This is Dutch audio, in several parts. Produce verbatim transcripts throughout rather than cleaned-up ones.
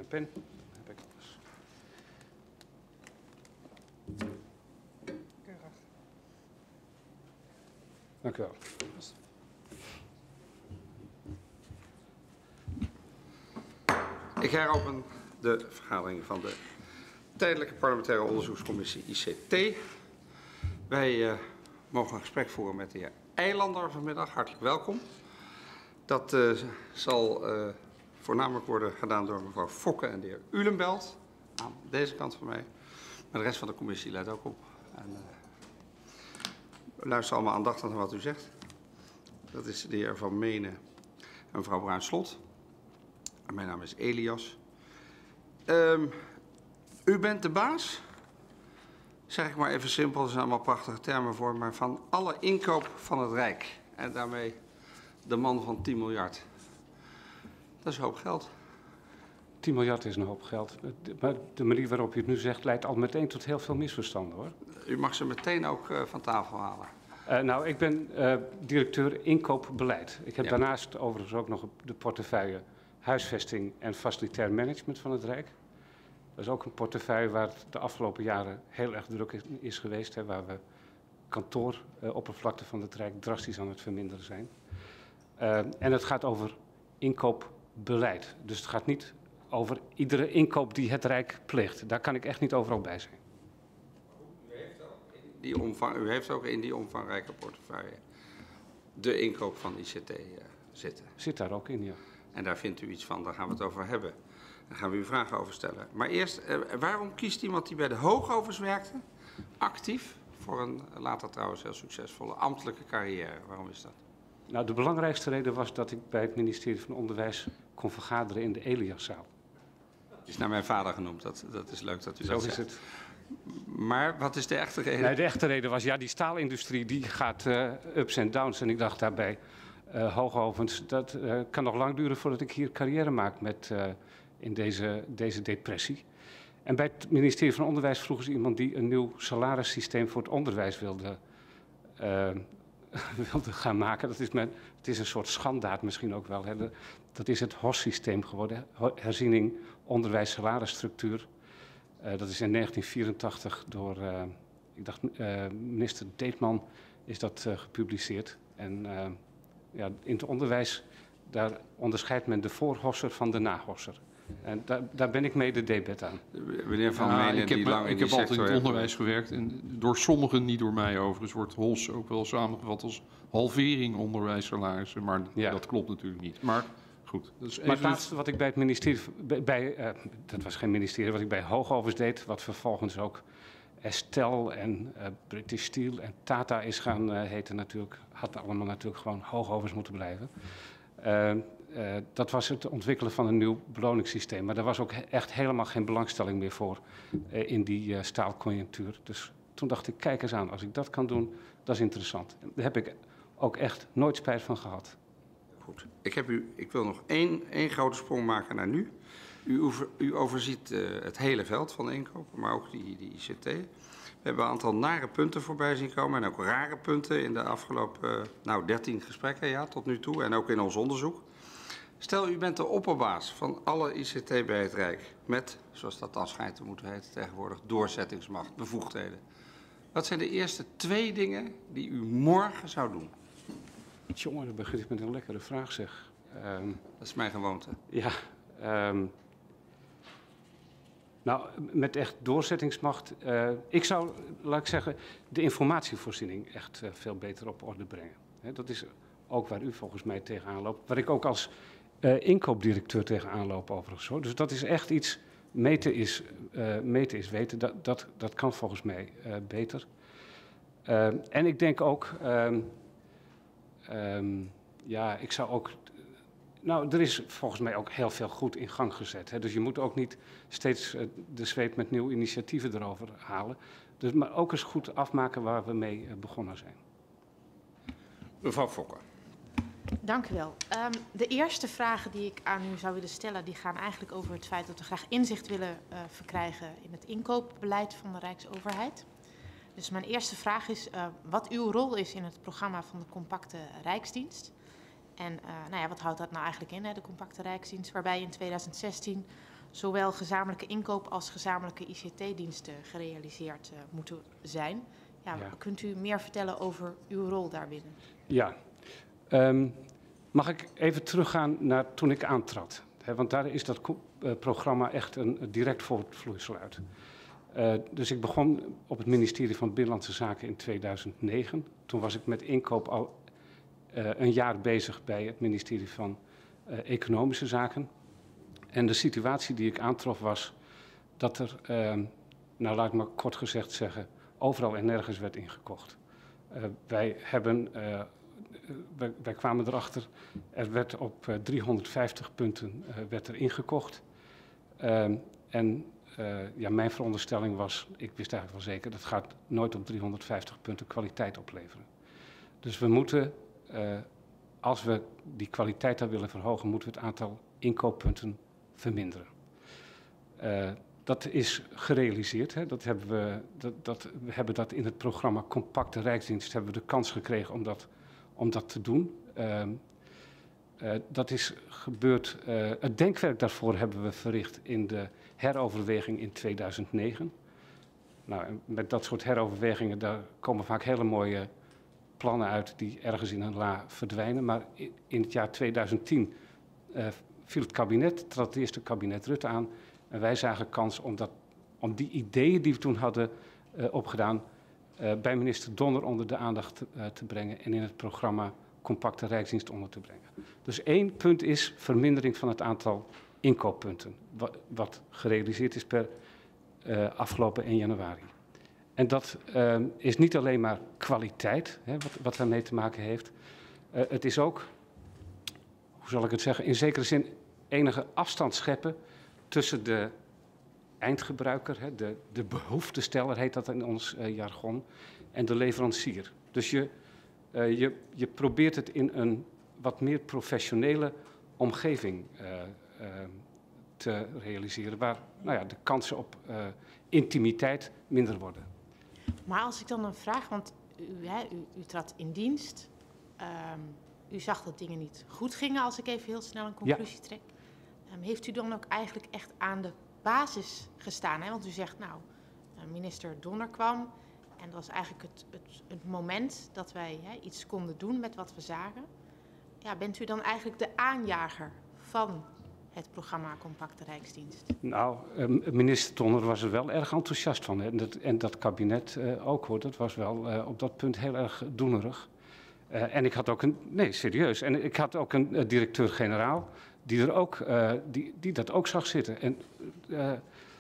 pen. Heb ik alles. Keurig. Dank u wel. Ik heropen de vergadering van de Tijdelijke Parlementaire Onderzoekscommissie I C T. Wij uh, mogen een gesprek voeren met de heer Eilander vanmiddag. Hartelijk welkom. Dat uh, zal uh, voornamelijk worden gedaan door mevrouw Fokke en de heer Ulenbelt. Aan deze kant van mij. Maar de rest van de commissie let ook op. En, uh, luister allemaal aandachtig naar wat u zegt. Dat is de heer Van Menen en mevrouw Bruin-Slot. Mijn naam is Elias. Um, u bent de baas, zeg ik maar even simpel, er zijn allemaal prachtige termen voor, maar van alle inkoop van het Rijk. En daarmee de man van tien miljard. Dat is een hoop geld. tien miljard is een hoop geld. Maar de manier waarop je het nu zegt leidt al meteen tot heel veel misverstanden, hoor. U mag ze meteen ook uh, van tafel halen. Uh, nou, ik ben uh, directeur inkoopbeleid. Ik heb Ja. daarnaast overigens ook nog de portefeuille huisvesting en facilitair management van het Rijk. Dat is ook een portefeuille waar het de afgelopen jaren heel erg druk is, is geweest. Hè, waar we kantooroppervlakte van het Rijk drastisch aan het verminderen zijn. Uh, en het gaat over inkoopbeleid. Dus het gaat niet over iedere inkoop die het Rijk pleegt. Daar kan ik echt niet overal bij zijn. U heeft ook in die, omvang, u heeft ook in die omvangrijke portefeuille de inkoop van I C T uh, zitten. Zit daar ook in, ja. En daar vindt u iets van, daar gaan we het over hebben. Daar gaan we u vragen over stellen. Maar eerst, uh, waarom kiest iemand die bij de hoogovens werkte, actief, voor een later trouwens heel succesvolle ambtelijke carrière? Waarom is dat? Nou, de belangrijkste reden was dat ik bij het ministerie van Onderwijs kon vergaderen in de Eliaszaal. Het is naar mijn vader genoemd, dat, dat is leuk dat u Zo dat is zegt. het. Maar wat is de echte reden? Nee, de echte reden was, ja, die staalindustrie die gaat uh, ups en downs. En ik dacht daarbij, uh, hoogovens, dat uh, kan nog lang duren voordat ik hier carrière maak met, uh, in deze, deze depressie. En bij het ministerie van Onderwijs vroegen ze iemand die een nieuw salarissysteem voor het onderwijs wilde, uh, wilde gaan maken. Dat is mijn, het is een soort schanddaad misschien ook wel. Hè. De, dat is het H O S-systeem geworden, herziening onderwijs salarisstructuur. Uh, dat is in negentien vierentachtig door, uh, ik dacht, uh, minister Deetman is dat uh, gepubliceerd. En uh, ja, in het onderwijs, daar onderscheidt men de voorhosser van de nahosser. En daar, daar ben ik mee de debet aan. Meneer Van Ja, Menen, ik heb, die lang in ik die heb altijd in het sector onderwijs gewerkt. En door sommigen, niet door mij overigens, wordt H O S ook wel samengevat als halvering onderwijssalarissen. Maar Ja. dat klopt natuurlijk niet. Maar goed. Dat is Maar even het laatste wat ik bij het ministerie, bij, bij, uh, dat was geen ministerie, wat ik bij hoogovens deed, wat vervolgens ook Estel en uh, British Steel en Tata is gaan uh, heten natuurlijk, had allemaal natuurlijk gewoon hoogovens moeten blijven. Uh, uh, dat was het ontwikkelen van een nieuw beloningssysteem. Maar daar was ook echt helemaal geen belangstelling meer voor uh, in die uh, staalconjunctuur. Dus toen dacht ik, kijk eens aan, als ik dat kan doen, dat is interessant. Daar heb ik ook echt nooit spijt van gehad. Goed. Ik, heb u, ik wil nog één, één grote sprong maken naar nu. U, over, u overziet uh, het hele veld van de inkopen, maar ook die, die I C T. We hebben een aantal nare punten voorbij zien komen en ook rare punten in de afgelopen uh, nou, dertien gesprekken ja, tot nu toe en ook in ons onderzoek. Stel, u bent de opperbaas van alle I C T bij het Rijk met, zoals dat dan schijnt te moeten heten tegenwoordig, doorzettingsmacht, bevoegdheden. Wat zijn de eerste twee dingen die u morgen zou doen? Jongen, dat begint met een lekkere vraag, zeg. Um, Dat is mijn gewoonte. Ja, um, nou, met echt doorzettingsmacht. Uh, ik zou, laat ik zeggen, de informatievoorziening echt uh, veel beter op orde brengen. He, dat is ook waar u volgens mij tegenaan loopt. Waar ik ook als uh, inkoopdirecteur tegenaan loop overigens. Hoor. Dus dat is echt iets, meten is, uh, meten is weten. Dat, dat, dat kan volgens mij uh, beter. Uh, en ik denk ook, um, um, ja, ik zou ook... Nou, er is volgens mij ook heel veel goed in gang gezet. Hè. Dus je moet ook niet steeds uh, de zweep met nieuwe initiatieven erover halen. Dus, maar ook eens goed afmaken waar we mee uh, begonnen zijn. Mevrouw Fokke. Dank u wel. Um, de eerste vragen die ik aan u zou willen stellen, die gaan eigenlijk over het feit dat we graag inzicht willen uh, verkrijgen in het inkoopbeleid van de Rijksoverheid. Dus mijn eerste vraag is uh, wat uw rol is in het programma van de compacte Rijksdienst. En uh, nou ja, wat houdt dat nou eigenlijk in, hè, de compacte Rijksdienst, waarbij in tweeduizend zestien zowel gezamenlijke inkoop als gezamenlijke I C T-diensten gerealiseerd uh, moeten zijn. Ja, Ja. Kunt u meer vertellen over uw rol daarbinnen? Ja. Um, mag ik even teruggaan naar toen ik aantrad? He, want daar is dat uh, programma echt een, een direct voortvloeisel uit. Uh, dus ik begon op het ministerie van Binnenlandse Zaken in tweeduizend negen. Toen was ik met inkoop al uh, een jaar bezig bij het ministerie van uh, Economische Zaken. En de situatie die ik aantrof was dat er, uh, nou laat ik maar kort gezegd zeggen, overal en nergens werd ingekocht. Uh, wij, hebben, uh, wij, wij kwamen erachter, er werd op uh, driehonderdvijftig punten uh, werd er ingekocht. Uh, en uh, ja, mijn veronderstelling was, ik wist eigenlijk wel zeker, dat gaat nooit op driehonderdvijftig punten kwaliteit opleveren. Dus we moeten, uh, als we die kwaliteit daar willen verhogen, moeten we het aantal inkooppunten verminderen. Uh, dat is gerealiseerd. Hè. Dat hebben we, dat, dat, we hebben dat in het programma Compacte Rijksdienst hebben we de kans gekregen om dat, om dat te doen. Uh, uh, dat is gebeurd. Uh, het denkwerk daarvoor hebben we verricht in de heroverweging in tweeduizend negen. Nou, en met dat soort heroverwegingen daar komen vaak hele mooie plannen uit die ergens in een la verdwijnen. Maar in, in het jaar tweeduizend tien uh, viel het kabinet, trad het eerste kabinet Rutte aan. En wij zagen kans om, dat, om die ideeën die we toen hadden uh, opgedaan uh, bij minister Donner onder de aandacht te, uh, te brengen en in het programma Compacte Rijksdienst onder te brengen. Dus één punt is vermindering van het aantal inkooppunten, wat, wat gerealiseerd is per uh, afgelopen één januari. En dat uh, is niet alleen maar kwaliteit, hè, wat, wat daarmee te maken heeft. Uh, het is ook, hoe zal ik het zeggen, in zekere zin enige afstand scheppen tussen de eindgebruiker, hè, de, de behoeftesteller heet dat in ons uh, jargon, en de leverancier. Dus je, uh, je, je probeert het in een wat meer professionele omgeving uh, uh, te realiseren, waar nou ja, de kansen op uh, intimiteit minder worden. Maar als ik dan een vraag, want u, hè, u, u trad in dienst, um, u zag dat dingen niet goed gingen, als ik even heel snel een conclusie ja. trek. Um, heeft u dan ook eigenlijk echt aan de basis gestaan? Hè? Want u zegt, nou, minister Donner kwam en dat was eigenlijk het, het, het moment dat wij hè, iets konden doen met wat we zagen. Ja, bent u dan eigenlijk de aanjager van het programma Compacte Rijksdienst? Nou, minister Donner was er wel erg enthousiast van. Hè? En, dat, en dat kabinet uh, ook hoor, dat was wel uh, op dat punt heel erg doenerig. Uh, en ik had ook een, nee serieus, en ik had ook een uh, directeur-generaal die, er ook, uh, die, die dat ook zag zitten. En, uh,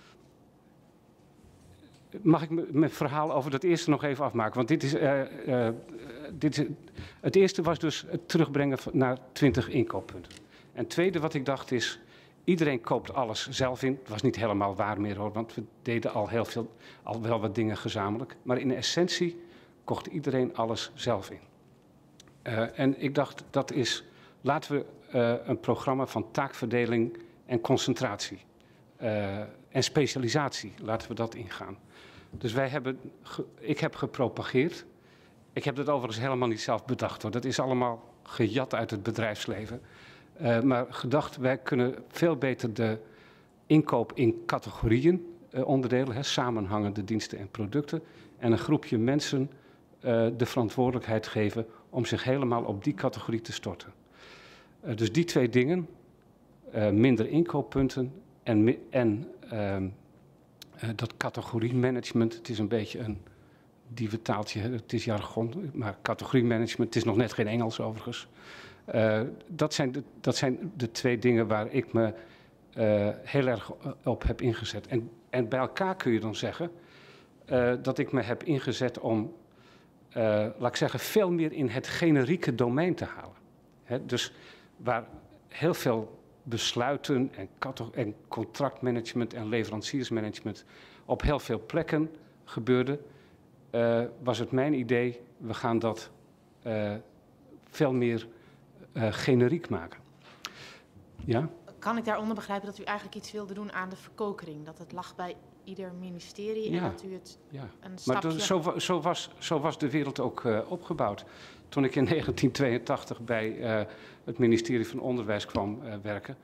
mag ik mijn verhaal over dat eerste nog even afmaken? Want dit is, uh, uh, dit is, het eerste was dus het terugbrengen naar twintig inkooppunten. En het tweede wat ik dacht is, iedereen koopt alles zelf in. Het was niet helemaal waar meer hoor, want we deden al heel veel, al wel wat dingen gezamenlijk. Maar in essentie kocht iedereen alles zelf in. Uh, en ik dacht, dat is, laten we uh, een programma van taakverdeling en concentratie uh, en specialisatie, laten we dat ingaan. Dus wij hebben, ge, ik heb gepropageerd. Ik heb dat overigens helemaal niet zelf bedacht hoor. Dat is allemaal gejat uit het bedrijfsleven. Uh, maar gedacht, wij kunnen veel beter de inkoop in categorieën uh, onderdelen, hè, samenhangende diensten en producten. En een groepje mensen uh, de verantwoordelijkheid geven om zich helemaal op die categorie te storten. Uh, dus die twee dingen, uh, minder inkooppunten en, en uh, uh, dat categoriemanagement, het is een beetje een dievetaaltje, het is jargon, maar categoriemanagement, het is nog net geen Engels overigens. Uh, dat, zijn de, dat zijn de twee dingen waar ik me uh, heel erg op heb ingezet. En, en bij elkaar kun je dan zeggen uh, dat ik me heb ingezet om, uh, laat ik zeggen, veel meer in het generieke domein te halen. He, dus waar heel veel besluiten en, en contractmanagement en leveranciersmanagement op heel veel plekken gebeurde, uh, was het mijn idee, we gaan dat uh, veel meer Uh, generiek maken. Ja? Kan ik daaronder begrijpen dat u eigenlijk iets wilde doen aan de verkokering? Dat het lag bij ieder ministerie ja. en dat u het ja. een stapje... Maar dat, zo, zo, was, zo was de wereld ook uh, opgebouwd. Toen ik in negentien tweeëntachtig bij uh, het ministerie van Onderwijs kwam uh, werken,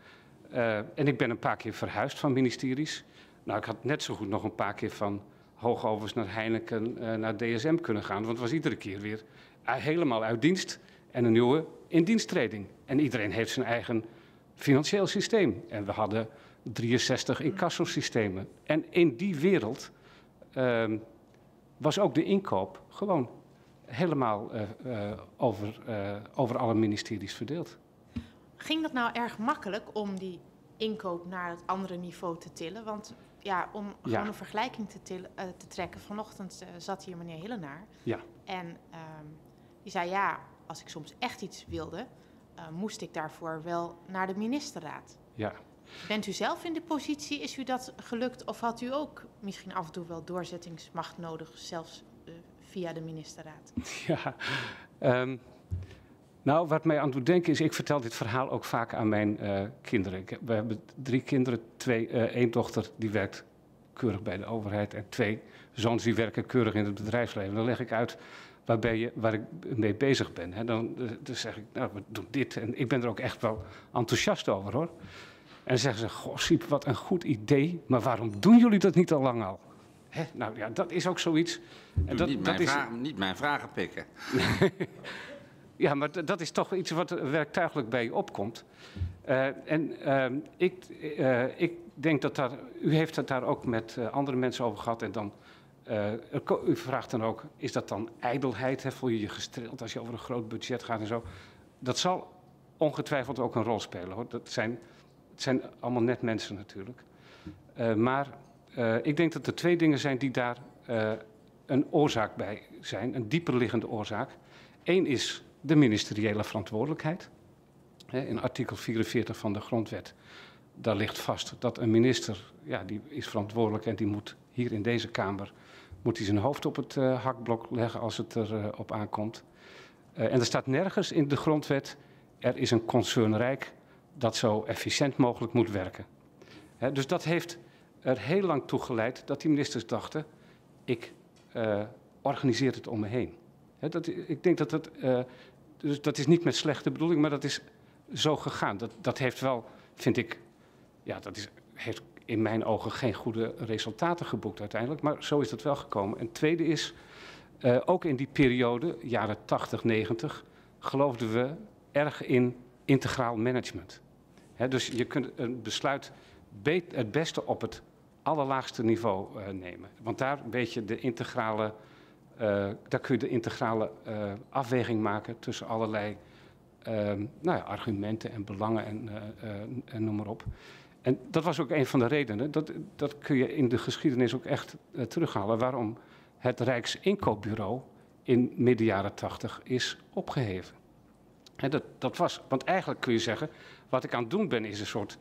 Uh, en ik ben een paar keer verhuisd van ministeries. Nou, ik had net zo goed nog een paar keer van Hoogovens naar Heineken, uh, naar D S M kunnen gaan. Want het was iedere keer weer uh, helemaal uit dienst en een nieuwe indiensttreding. En iedereen heeft zijn eigen financieel systeem. En we hadden drieënzestig incassosystemen. En in die wereld uh, was ook de inkoop gewoon helemaal uh, uh, over, uh, over alle ministeries verdeeld. Ging dat nou erg makkelijk om die inkoop naar het andere niveau te tillen? Want ja, om gewoon ja. een vergelijking te, tillen, uh, te trekken. Vanochtend uh, zat hier meneer Hillenaar. Ja. En um, die zei ja, als ik soms echt iets wilde, uh, moest ik daarvoor wel naar de ministerraad. Ja. Bent u zelf in de positie? Is u dat gelukt? Of had u ook misschien af en toe wel doorzettingsmacht nodig, zelfs uh, via de ministerraad? Ja, um, nou wat mij aan doet denken is, ik vertel dit verhaal ook vaak aan mijn uh, kinderen. Ik, we hebben drie kinderen, twee, uh, één dochter die werkt keurig bij de overheid en twee zoons die werken keurig in het bedrijfsleven. Dan leg ik uit waar, ben je, waar ik mee bezig ben. Hè. Dan, dan zeg ik, nou, we doen dit. En ik ben er ook echt wel enthousiast over, hoor. En dan zeggen ze, goh, Siep, wat een goed idee, maar waarom doen jullie dat niet al lang al? Hè? Nou ja, dat is ook zoiets. En dat, niet, dat mijn is... vraag, niet mijn vragen pikken. Ja, maar dat is toch iets wat werktuigelijk bij je opkomt. Uh, en uh, ik, uh, ik denk dat daar, u heeft het daar ook met uh, andere mensen over gehad. En dan, uh, u vraagt dan ook, is dat dan ijdelheid? Hè? Voel je je gestreeld als je over een groot budget gaat en zo? Dat zal ongetwijfeld ook een rol spelen, hoor. Dat zijn, het zijn allemaal net mensen natuurlijk. Uh, maar uh, ik denk dat er twee dingen zijn die daar uh, een oorzaak bij zijn. Een dieperliggende oorzaak. Eén is de ministeriële verantwoordelijkheid. In artikel vierenveertig van de grondwet, daar ligt vast dat een minister, ja, die is verantwoordelijk en die moet hier in deze Kamer, moet hij zijn hoofd op het uh, hakblok leggen als het erop uh, op aankomt. Uh, en er staat nergens in de grondwet, er is een concernrijk dat zo efficiënt mogelijk moet werken. He, dus dat heeft er heel lang toe geleid dat die ministers dachten, ik uh, organiseer het om me heen. He, dat, ik denk dat het, uh, dus dat is niet met slechte bedoeling, maar dat is zo gegaan. Dat, dat heeft wel, vind ik, ja, dat is, heeft in mijn ogen geen goede resultaten geboekt uiteindelijk, maar zo is dat wel gekomen. En het tweede is, uh, ook in die periode, jaren tachtig, negentig, geloofden we erg in integraal management. He, dus je kunt een besluit beet, het beste op het allerlaagste niveau uh, nemen. Want daar weet je de integrale, uh, daar kun je de integrale uh, afweging maken tussen allerlei uh, nou ja, argumenten en belangen en, uh, uh, en noem maar op. En dat was ook een van de redenen, dat, dat kun je in de geschiedenis ook echt uh, terughalen, waarom het Rijksinkoopbureau in midden jaren tachtig is opgeheven. He, dat, dat was, want eigenlijk kun je zeggen, wat ik aan het doen ben is een soort,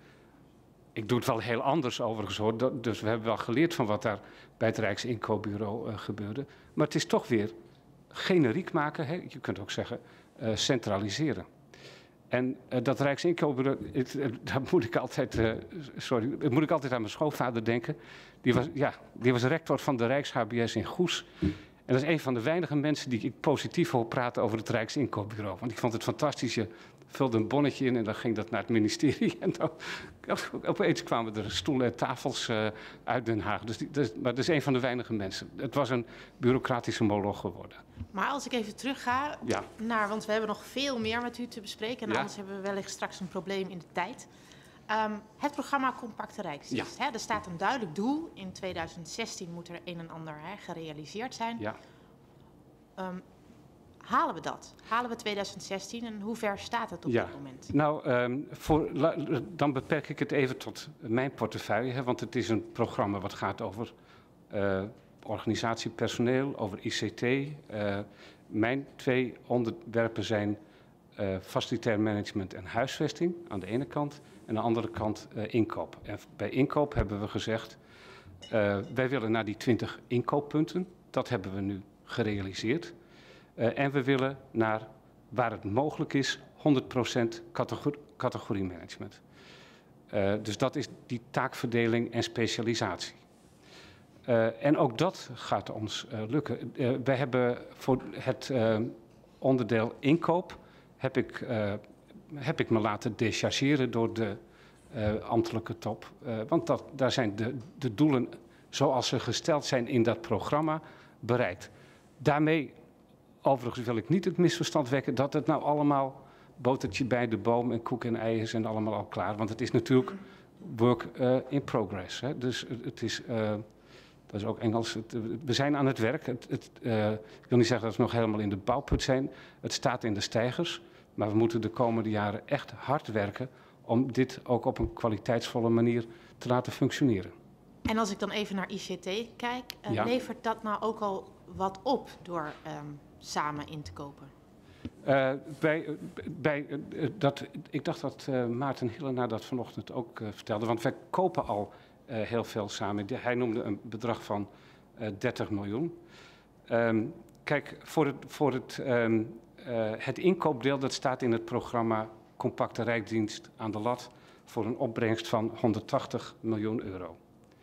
ik doe het wel heel anders overigens hoor, dat, dus we hebben wel geleerd van wat daar bij het Rijksinkoopbureau uh, gebeurde, maar het is toch weer generiek maken, he, je kunt ook zeggen uh, centraliseren. En uh, dat Rijksinkoopbureau, het, uh, daar moet ik altijd, uh, sorry, dat moet ik altijd aan mijn schoonvader denken, die was, ja, die was rector van de Rijks-H B S in Goes. En dat is een van de weinige mensen die ik positief hoor praten over het Rijksinkoopbureau. Want ik vond het fantastisch. Je vulde een bonnetje in en dan ging dat naar het ministerie. En dan, opeens kwamen er stoelen en tafels uh, uit Den Haag. Dus die, dus, maar dat is een van de weinige mensen. Het was een bureaucratische moloch geworden. Maar als ik even terug ga ja. naar, want we hebben nog veel meer met u te bespreken. En ja. anders hebben we wellicht straks een probleem in de tijd. Um, het programma Compacte Rijksdienst. Ja. Hè, er staat een duidelijk doel. In tweeduizend zestien moet er een en ander hè, gerealiseerd zijn. Ja. Um, halen we dat? Halen we tweeduizend zestien en hoe ver staat het op ja. dit moment? Nou, um, voor, la, dan beperk ik het even tot mijn portefeuille. Hè, want het is een programma wat gaat over uh, organisatie, personeel, over I C T. Uh, mijn twee onderwerpen zijn uh, facilitair management en huisvesting aan de ene kant. En aan de andere kant uh, inkoop. En bij inkoop hebben we gezegd, uh, wij willen naar die twintig inkooppunten. Dat hebben we nu gerealiseerd. Uh, en we willen naar, waar het mogelijk is, honderd procent categor- categoriemanagement. Uh, dus dat is die taakverdeling en specialisatie. Uh, en ook dat gaat ons uh, lukken. Uh, wij hebben voor het uh, onderdeel inkoop, heb ik... Uh, heb ik me laten dechargeren door de uh, ambtelijke top. Uh, want dat, daar zijn de, de doelen zoals ze gesteld zijn in dat programma bereikt. Daarmee, overigens wil ik niet het misverstand wekken dat het nou allemaal botertje bij de boom en koek en ei is en allemaal al klaar. Want het is natuurlijk work uh, in progress. Hè. Dus het is, uh, dat is ook Engels, het, we zijn aan het werk. Het, het, uh, ik wil niet zeggen dat we nog helemaal in de bouwput zijn. Het staat in de steigers. Maar we moeten de komende jaren echt hard werken om dit ook op een kwaliteitsvolle manier te laten functioneren. En als ik dan even naar I C T kijk, uh, ja. levert dat nou ook al wat op door um, samen in te kopen? Uh, bij, bij, uh, dat, ik dacht dat uh, Maarten Hillenaar dat vanochtend ook uh, vertelde, want wij kopen al uh, heel veel samen. Hij noemde een bedrag van uh, dertig miljoen. Um, kijk, voor het, voor het, um, uh, het inkoopdeel dat staat in het programma Compacte Rijksdienst aan de lat voor een opbrengst van honderdtachtig miljoen euro.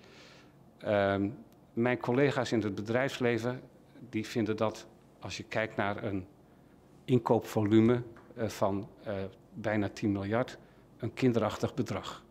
Um, mijn collega's in het bedrijfsleven die vinden dat als je kijkt naar een inkoopvolume uh, van uh, bijna tien miljard, een kinderachtig bedrag.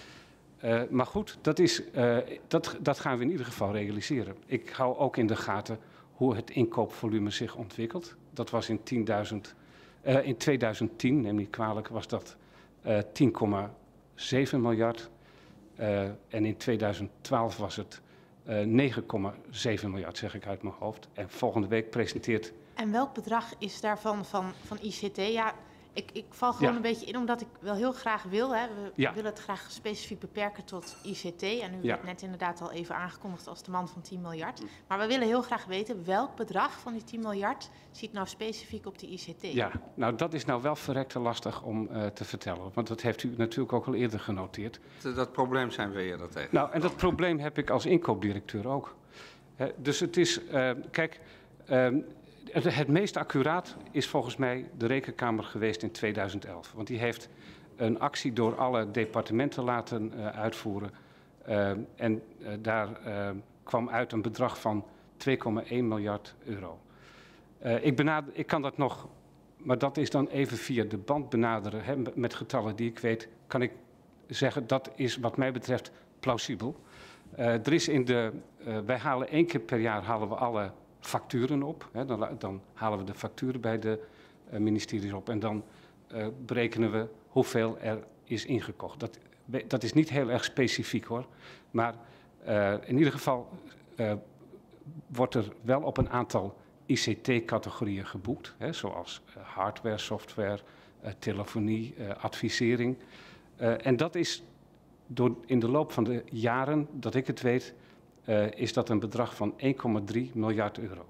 Uh, maar goed, dat, is, uh, dat, dat gaan we in ieder geval realiseren. Ik hou ook in de gaten hoe het inkoopvolume zich ontwikkelt. Dat was in, tienduizend, uh, in tweeduizend tien, neem niet kwalijk, was dat uh, tien komma zeven miljard. Uh, en in tweeduizend twaalf was het uh, negen komma zeven miljard, zeg ik uit mijn hoofd. En volgende week presenteert... En welk bedrag is daarvan van, van I C T? Ja, ik, ik val gewoon ja. een beetje in, omdat ik wel heel graag wil. Hè. We ja. willen het graag specifiek beperken tot I C T. En u ja. werd net inderdaad al even aangekondigd als de man van tien miljard. Maar we willen heel graag weten welk bedrag van die tien miljard zit nou specifiek op de I C T? Ja, nou dat is nou wel verrekte lastig om uh, te vertellen. Want dat heeft u natuurlijk ook al eerder genoteerd. Dat, dat probleem zijn we eerder tegen. Nou, en dat probleem heb ik als inkoopdirecteur ook. He, dus het is, uh, kijk... Uh, Het, het meest accuraat is volgens mij de Rekenkamer geweest in tweeduizend elf. Want die heeft een actie door alle departementen laten uh, uitvoeren. Uh, en uh, daar uh, kwam uit een bedrag van twee komma één miljard euro. Uh, ik, benader, ik kan dat nog, maar dat is dan even via de band benaderen. Hè, met getallen die ik weet, kan ik zeggen dat is wat mij betreft plausibel. Uh, er is in de, uh, wij halen één keer per jaar halen we alle facturen op. Hè, dan, dan halen we de facturen bij de uh, ministeries op en dan uh, berekenen we hoeveel er is ingekocht. Dat, dat is niet heel erg specifiek hoor, maar uh, in ieder geval uh, wordt er wel op een aantal I C T-categorieën geboekt, hè, zoals uh, hardware, software, uh, telefonie, uh, advisering. Uh, en dat is door, in de loop van de jaren dat ik het weet, Uh, is dat een bedrag van één komma drie miljard euro.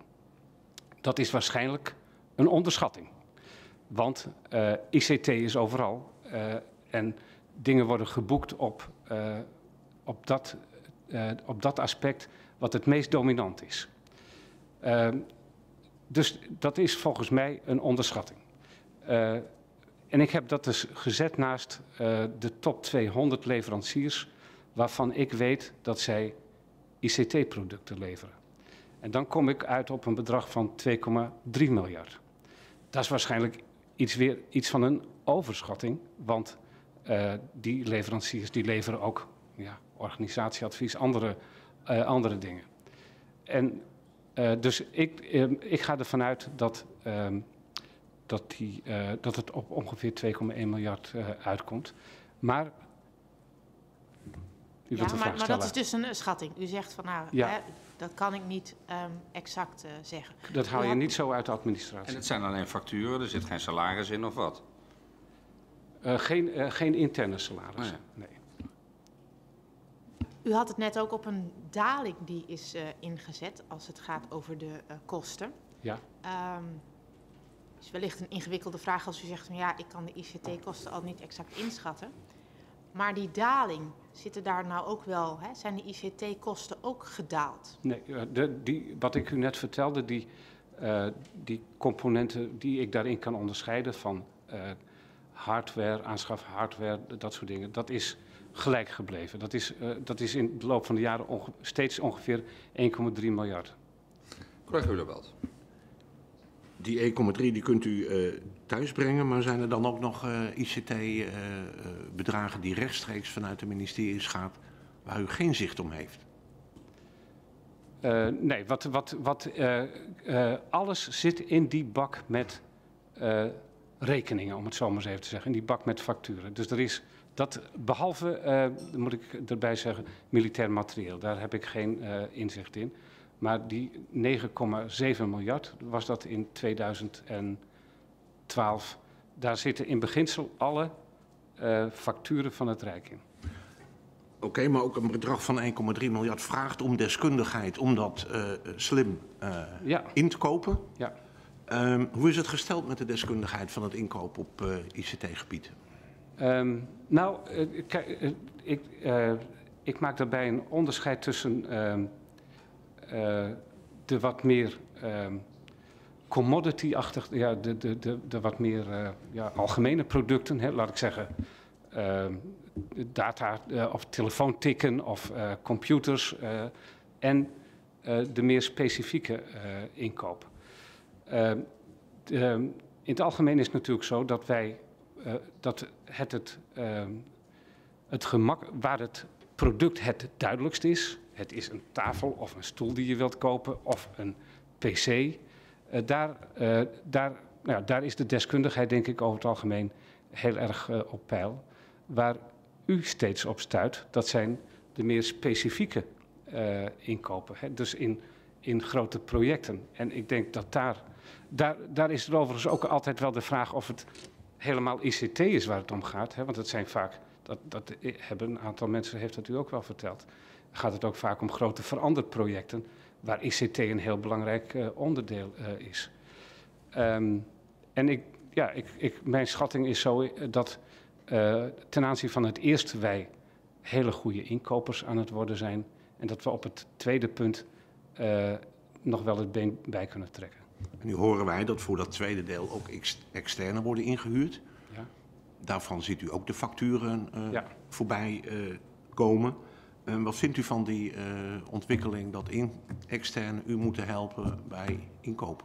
Dat is waarschijnlijk een onderschatting. Want uh, I C T is overal uh, en dingen worden geboekt op, uh, op, dat, uh, op dat aspect wat het meest dominant is. Uh, dus dat is volgens mij een onderschatting. Uh, en ik heb dat dus gezet naast uh, de top tweehonderd leveranciers waarvan ik weet dat zij I C T-producten leveren. En dan kom ik uit op een bedrag van twee komma drie miljard. Dat is waarschijnlijk iets, weer, iets van een overschatting, want uh, die leveranciers die leveren ook ja, organisatieadvies, andere, uh, andere dingen. En uh, dus ik, uh, ik ga ervan uit dat, uh, dat, die, uh, dat het op ongeveer twee komma één miljard uh, uitkomt. Maar U ja, maar, maar dat is dus een schatting. U zegt van nou, ja. hè, dat kan ik niet um, exact uh, zeggen. Dat haal je had... niet zo uit de administratie. En het zijn alleen facturen, er zit geen salaris in of wat? Uh, geen, uh, geen interne salaris, oh ja. nee. U had het net ook op een daling die is uh, ingezet als het gaat over de uh, kosten. Ja. Um, is wellicht een ingewikkelde vraag als u zegt van ja, ik kan de I C T-kosten al niet exact inschatten. Maar die daling, zitten daar nou ook wel, hè, zijn de I C T-kosten ook gedaald? Nee, de, die, wat ik u net vertelde, die, uh, die componenten die ik daarin kan onderscheiden van uh, hardware, aanschaf hardware, dat soort dingen, dat is gelijk gebleven. Dat is, uh, dat is in de loop van de jaren onge steeds ongeveer één komma drie miljard. Collega Ulerbelt. Die één komma drie die kunt u uh, thuis brengen, maar zijn er dan ook nog uh, I C T-bedragen uh, die rechtstreeks vanuit de ministeries gaat, waar u geen zicht om heeft? Uh, nee, wat, wat, wat, uh, uh, alles zit in die bak met uh, rekeningen, om het zo maar eens even te zeggen. In die bak met facturen. Dus er is dat, behalve, uh, moet ik erbij zeggen, militair materieel. Daar heb ik geen uh, inzicht in. Maar die negen komma zeven miljard, was dat in tweeduizend twaalf. Daar zitten in beginsel alle uh, facturen van het Rijk in. Oké, okay, maar ook een bedrag van één komma drie miljard vraagt om deskundigheid om dat uh, slim uh, ja. in te kopen. Ja. Um, hoe is het gesteld met de deskundigheid van het inkopen op uh, I C T-gebied? Um, nou, uh, kijk, uh, ik, uh, ik maak daarbij een onderscheid tussen uh, uh, de wat meer uh, commodity-achtig, ja, de, de, de, de wat meer uh, ja, algemene producten, hè, laat ik zeggen. Uh, data uh, of telefoontikken of uh, computers uh, en uh, de meer specifieke uh, inkoop. Uh, de, in het algemeen is het natuurlijk zo dat wij uh, dat het, het, uh, het gemak waar het product het duidelijkst is, het is een tafel of een stoel die je wilt kopen of een P C, uh, daar, uh, daar, nou, daar is de deskundigheid denk ik over het algemeen heel erg uh, op peil. Waar u steeds op stuit, dat zijn de meer specifieke uh, inkopen. Hè? Dus in, in grote projecten. En ik denk dat daar, daar, daar is er overigens ook altijd wel de vraag of het helemaal I C T is waar het om gaat. Hè? Want het zijn vaak, dat, dat hebben een aantal mensen, heeft dat u ook wel verteld, gaat het ook vaak om grote veranderprojecten, waar I C T een heel belangrijk uh, onderdeel uh, is. Um, en ik, ja, ik, ik, mijn schatting is zo uh, dat Uh, ten aanzien van het eerste wij hele goede inkopers aan het worden zijn. En dat we op het tweede punt uh, nog wel het been bij kunnen trekken. En nu horen wij dat voor dat tweede deel ook ex externe worden ingehuurd. Ja. Daarvan ziet u ook de facturen uh, ja. voorbij uh, komen. Uh, wat vindt u van die uh, ontwikkeling dat in externe u moeten helpen bij inkopen?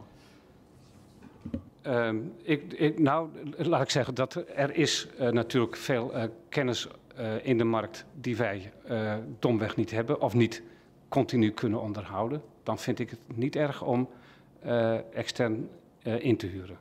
Um, ik, ik, nou, laat ik zeggen dat er is uh, natuurlijk veel uh, kennis uh, in de markt die wij uh, domweg niet hebben of niet continu kunnen onderhouden. Dan vind ik het niet erg om uh, extern uh, in te huren.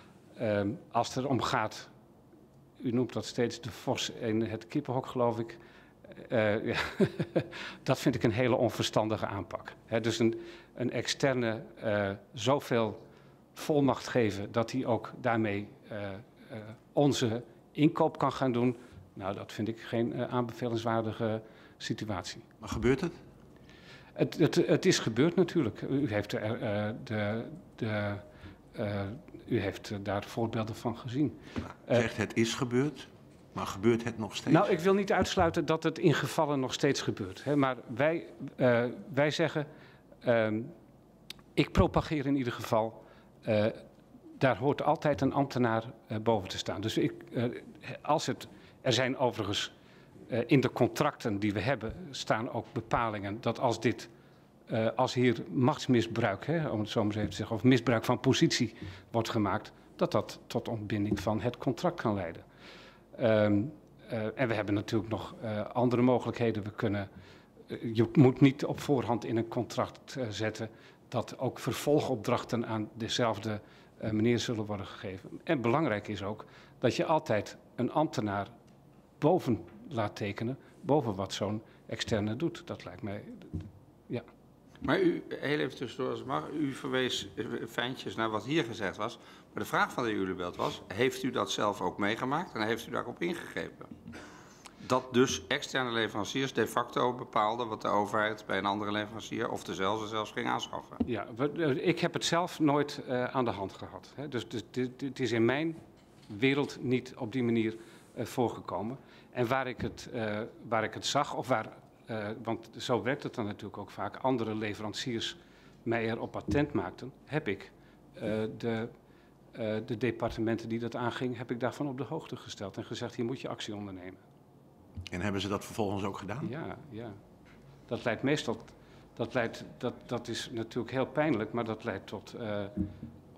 Um, als het erom gaat, u noemt dat steeds de vos in het kippenhok geloof ik. Uh, ja, dat vind ik een hele onverstandige aanpak. He, dus een, een externe uh, zoveel volmacht geven dat hij ook daarmee uh, uh, onze inkoop kan gaan doen. Nou, dat vind ik geen uh, aanbevelenswaardige situatie. Maar gebeurt het? Het, het, het is gebeurd natuurlijk. U heeft, er, uh, de, de, uh, u heeft daar voorbeelden van gezien. U zegt het is gebeurd, maar gebeurt het nog steeds? Nou, ik wil niet uitsluiten dat het in gevallen nog steeds gebeurt. Hè, maar wij, uh, wij zeggen, uh, ik propageer in ieder geval, Uh, daar hoort altijd een ambtenaar uh, boven te staan. Dus ik, uh, als het, er zijn overigens uh, in de contracten die we hebben staan ook bepalingen dat als dit, uh, als hier machtsmisbruik, hè, om het zo maar even te zeggen, of misbruik van positie wordt gemaakt, dat dat tot ontbinding van het contract kan leiden. Um, uh, en we hebben natuurlijk nog uh, andere mogelijkheden. We kunnen, uh, je moet niet op voorhand in een contract uh, zetten dat ook vervolgopdrachten aan dezelfde uh, meneer zullen worden gegeven. En belangrijk is ook dat je altijd een ambtenaar boven laat tekenen, boven wat zo'n externe doet. Dat lijkt mij, ja. Maar u, heel even tussendoor als het mag, u verwees fijntjes naar wat hier gezegd was. Maar de vraag van de heer Julebelt was, heeft u dat zelf ook meegemaakt en heeft u daarop ingegrepen? Dat dus externe leveranciers de facto bepaalden wat de overheid bij een andere leverancier of dezelfde zelfs ging aanschaffen. Ja, ik heb het zelf nooit uh, aan de hand gehad. Hè. Dus het is in mijn wereld niet op die manier uh, voorgekomen. En waar ik het, uh, waar ik het zag, of waar, uh, want zo werkt het dan natuurlijk ook vaak, andere leveranciers mij erop attent maakten, heb ik uh, de, uh, de departementen die dat aanging, heb ik daarvan op de hoogte gesteld en gezegd, hier moet je actie ondernemen. En hebben ze dat vervolgens ook gedaan? Ja, ja. Dat leidt meestal, dat, leidt, dat, dat is natuurlijk heel pijnlijk, maar dat leidt tot uh,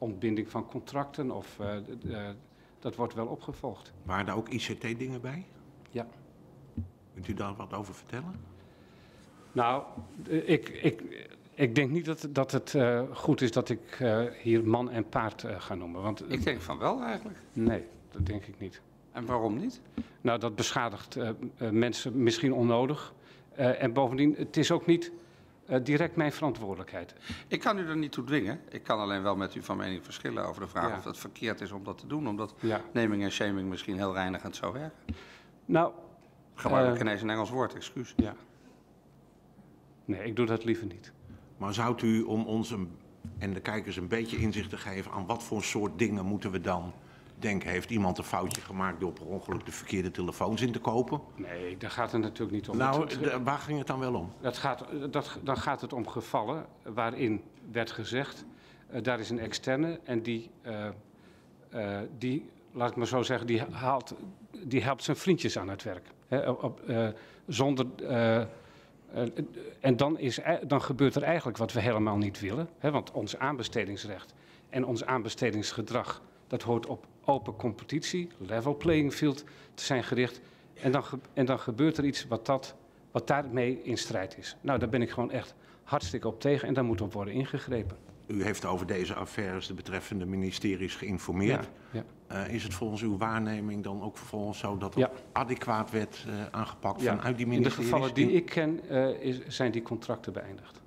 ontbinding van contracten. Of, uh, uh, dat wordt wel opgevolgd. Waren daar ook I C T-dingen bij? Ja. Kunt u daar wat over vertellen? Nou, ik, ik, ik denk niet dat, dat het uh, goed is dat ik uh, hier man en paard uh, ga noemen. Want, Ik denk van wel eigenlijk. Nee, dat denk ik niet. En waarom niet? Nou, dat beschadigt uh, uh, mensen misschien onnodig. Uh, en bovendien, het is ook niet uh, direct mijn verantwoordelijkheid. Ik kan u er niet toe dwingen. Ik kan alleen wel met u van mening verschillen over de vraag Ja. of het verkeerd is om dat te doen. Omdat Ja. naming en shaming misschien heel reinigend zou werken. Nou, Gebruik ik uh, ineens een Engels woord, excuus. ja. Nee, ik doe dat liever niet. Maar zou u, om ons een, en de kijkers een beetje inzicht te geven aan wat voor soort dingen moeten we dan denken? Heeft iemand een foutje gemaakt door per ongeluk de verkeerde telefoons in te kopen? Nee, daar gaat het natuurlijk niet om. Nou, Het- de- waar ging het dan wel om? Dat gaat, dat, dan gaat het om gevallen waarin werd gezegd, uh, daar is een externe en die, uh, uh, die, laat ik maar zo zeggen, die, haalt, die helpt zijn vriendjes aan het werk. Hè, op, uh, zonder, uh, uh, en dan, is, dan gebeurt er eigenlijk wat we helemaal niet willen. Hè, want ons aanbestedingsrecht en ons aanbestedingsgedrag, dat hoort op open competitie, level playing field te zijn gericht. En dan, ge, en dan gebeurt er iets wat, dat, wat daarmee in strijd is. Nou, daar ben ik gewoon echt hartstikke op tegen en daar moet op worden ingegrepen. U heeft over deze affaires de betreffende ministeries geïnformeerd. Ja, ja. Uh, is het volgens uw waarneming dan ook vervolgens zo dat Ja. het adequaat werd uh, aangepakt Ja. vanuit die In de ministeries? gevallen die ik ken, uh, is, zijn die contracten beëindigd.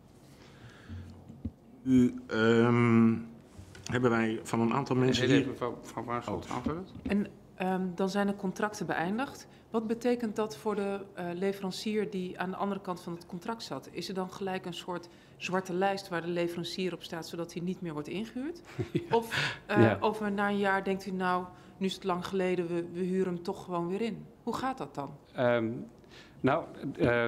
U, um, hebben wij van een aantal mensen Heel hier... even, mevrouw Van Waarschoot, aanvullend. En um, dan zijn de contracten beëindigd. Wat betekent dat voor de uh, leverancier die aan de andere kant van het contract zat? Is er dan gelijk een soort zwarte lijst waar de leverancier op staat, zodat hij niet meer wordt ingehuurd? Ja. Of uh, ja. over na een jaar denkt u nou, nu is het lang geleden, we, we huren hem toch gewoon weer in. Hoe gaat dat dan? Um, nou, uh,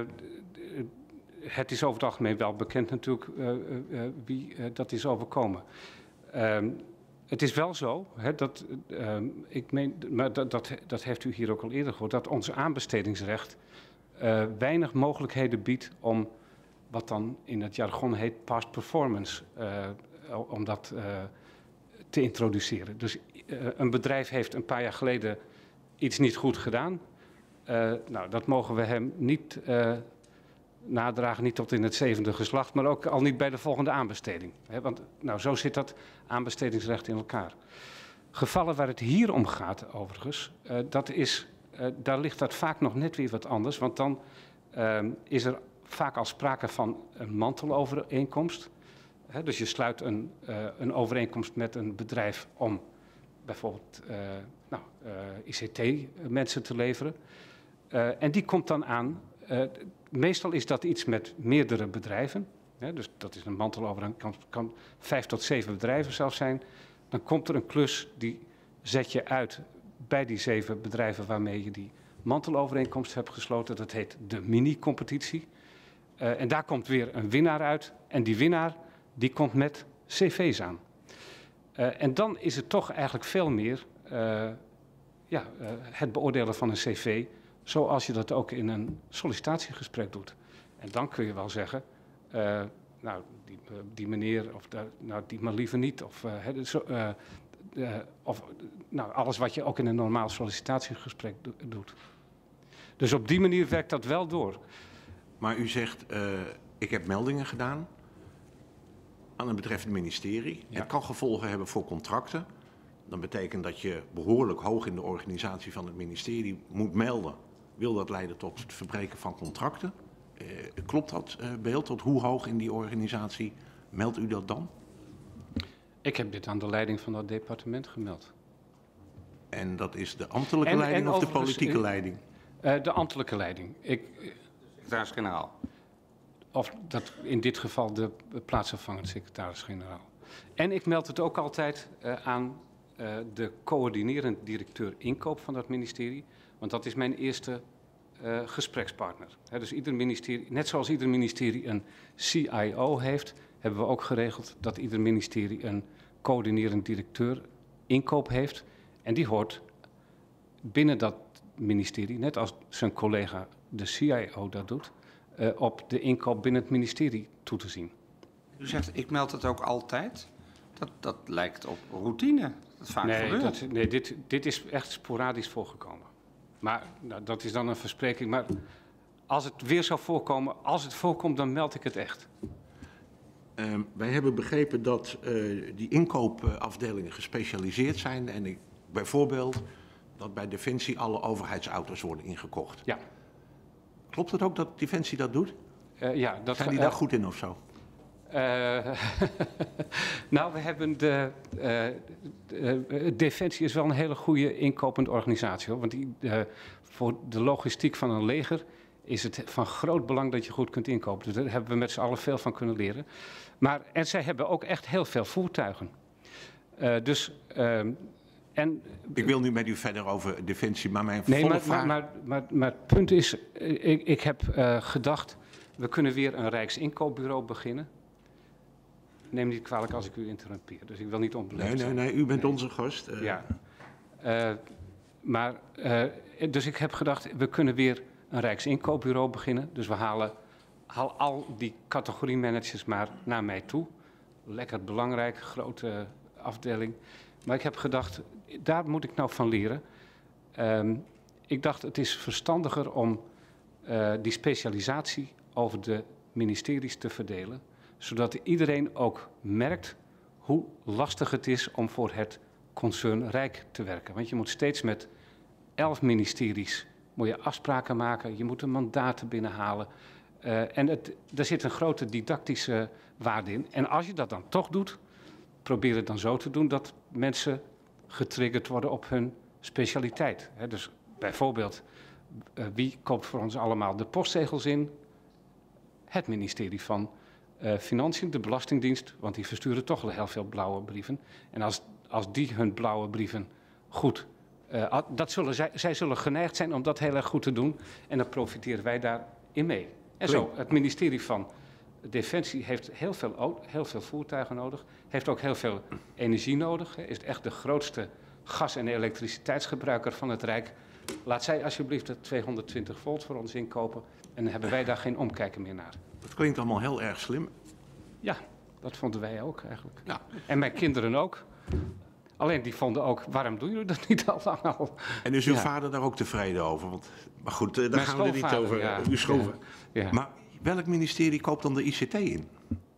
het is over het algemeen wel bekend natuurlijk uh, uh, wie uh, dat is overkomen. Um, Het is wel zo, hè, dat, uh, ik meen, maar dat, dat, dat heeft u hier ook al eerder gehoord, dat ons aanbestedingsrecht uh, weinig mogelijkheden biedt om wat dan in het jargon heet past performance, uh, om dat uh, te introduceren. Dus uh, een bedrijf heeft een paar jaar geleden iets niet goed gedaan. Uh, nou, dat mogen we hem niet uh, nadragen, niet tot in het zevende geslacht, maar ook al niet bij de volgende aanbesteding. He, want nou, zo zit dat aanbestedingsrecht in elkaar. Gevallen waar het hier om gaat, overigens, uh, dat is, uh, daar ligt dat vaak nog net weer wat anders. Want dan uh, is er vaak al sprake van een mantelovereenkomst. He, dus je sluit een, uh, een overeenkomst met een bedrijf om bijvoorbeeld uh, nou, uh, I C T-mensen te leveren. Uh, en die komt dan aan. Uh, meestal is dat iets met meerdere bedrijven. Hè, dus dat is een mantelovereenkomst, kan vijf tot zeven bedrijven zelfs zijn. Dan komt er een klus, die zet je uit bij die zeven bedrijven waarmee je die mantelovereenkomst hebt gesloten. Dat heet de mini-competitie. Uh, en daar komt weer een winnaar uit. En die winnaar, die komt met cv's aan. Uh, en dan is het toch eigenlijk veel meer uh, ja, uh, het beoordelen van een cv, zoals je dat ook in een sollicitatiegesprek doet. En dan kun je wel zeggen, uh, nou, die, uh, die meneer, of da, nou, die maar liever niet. Of, uh, he, zo, uh, uh, of nou, alles wat je ook in een normaal sollicitatiegesprek do, doet. Dus op die manier werkt dat wel door. Maar u zegt, uh, ik heb meldingen gedaan aan een betreffend ministerie. Ja. Het kan gevolgen hebben voor contracten. Dan betekent dat je behoorlijk hoog in de organisatie van het ministerie moet melden. Wil dat leiden tot het verbreken van contracten? Uh, klopt dat uh, beeld? Tot hoe hoog in die organisatie meldt u dat dan? Ik heb dit aan de leiding van dat departement gemeld. En dat is de ambtelijke en, leiding en of de politieke leiding? Uh, de ambtelijke leiding. Ik, Secretaris-generaal. Of dat in dit geval de plaatsvervangend secretaris-generaal. En ik meld het ook altijd uh, aan uh, de coördinerend directeur inkoop van dat ministerie. Want dat is mijn eerste uh, gesprekspartner. He, dus ieder ministerie, net zoals ieder ministerie een C I O heeft, hebben we ook geregeld dat ieder ministerie een coördinerend directeur inkoop heeft. En die hoort binnen dat ministerie, net als zijn collega de C I O dat doet, uh, op de inkoop binnen het ministerie toe te zien. U zegt, ik meld het ook altijd. Dat, dat lijkt op routine. Dat vaak nee, gebeurt. dat, nee dit, dit is echt sporadisch voorgekomen. Maar nou, dat is dan een verspreking. Maar als het weer zou voorkomen, als het voorkomt, dan meld ik het echt. Uh, wij hebben begrepen dat uh, die inkoopafdelingen gespecialiseerd zijn. En ik, bijvoorbeeld dat bij Defensie alle overheidsauto's worden ingekocht. Ja. Klopt het ook dat Defensie dat doet? Uh, ja, dat zijn die uh, daar goed in of zo? Uh, nou, we hebben de, uh, uh, Defensie is wel een hele goede inkopende organisatie, hoor. Want die, uh, voor de logistiek van een leger is het van groot belang dat je goed kunt inkopen. Dus daar hebben we met z'n allen veel van kunnen leren. Maar, en zij hebben ook echt heel veel voertuigen. Uh, dus, uh, en, ik wil nu met u verder over Defensie, maar mijn nee, volle maar, vraag... Maar, maar, maar, maar het punt is, ik, ik heb uh, gedacht, we kunnen weer een Rijksinkoopbureau beginnen. Neem niet kwalijk als ik u interrumpeer, dus ik wil niet onbeleefd nee, zijn. Nee, nee, u bent nee. onze gast. Uh... Ja. Uh, maar, uh, dus ik heb gedacht, we kunnen weer een Rijksinkoopbureau beginnen. Dus we halen haal al die categoriemanagers maar naar mij toe. Lekker belangrijk, grote afdeling. Maar ik heb gedacht, daar moet ik nou van leren. Um, ik dacht, het is verstandiger om uh, die specialisatie over de ministeries te verdelen, zodat iedereen ook merkt hoe lastig het is om voor het concern Rijk te werken. Want je moet steeds met elf ministeries moet je afspraken maken, je moet de mandaten binnenhalen. Uh, en het, er zit een grote didactische waarde in. En als je dat dan toch doet, probeer het dan zo te doen dat mensen getriggerd worden op hun specialiteit. He, dus bijvoorbeeld, uh, wie koopt voor ons allemaal de postzegels in? Het ministerie van uh, Financiën, de Belastingdienst, want die versturen toch wel heel veel blauwe brieven. En als, als die hun blauwe brieven goed, uh, dat zullen zij, zij zullen geneigd zijn om dat heel erg goed te doen. En dan profiteren wij daarin mee. En zo, het ministerie van Defensie heeft heel veel, heel veel voertuigen nodig, heeft ook heel veel energie nodig, is echt de grootste gas- en elektriciteitsgebruiker van het Rijk. Laat zij alsjeblieft de tweehonderdtwintig volt voor ons inkopen en dan hebben wij daar geen omkijken meer naar. Dat klinkt allemaal heel erg slim. Ja, dat vonden wij ook eigenlijk. Ja. En mijn kinderen ook. Alleen die vonden ook, waarom doen jullie dat niet al lang al? En is uw ja. vader daar ook tevreden over? Want, maar goed, daar Mijn gaan we er niet over. Ja. Uw schoonvader. Ja. Ja. Maar welk ministerie koopt dan de I C T in?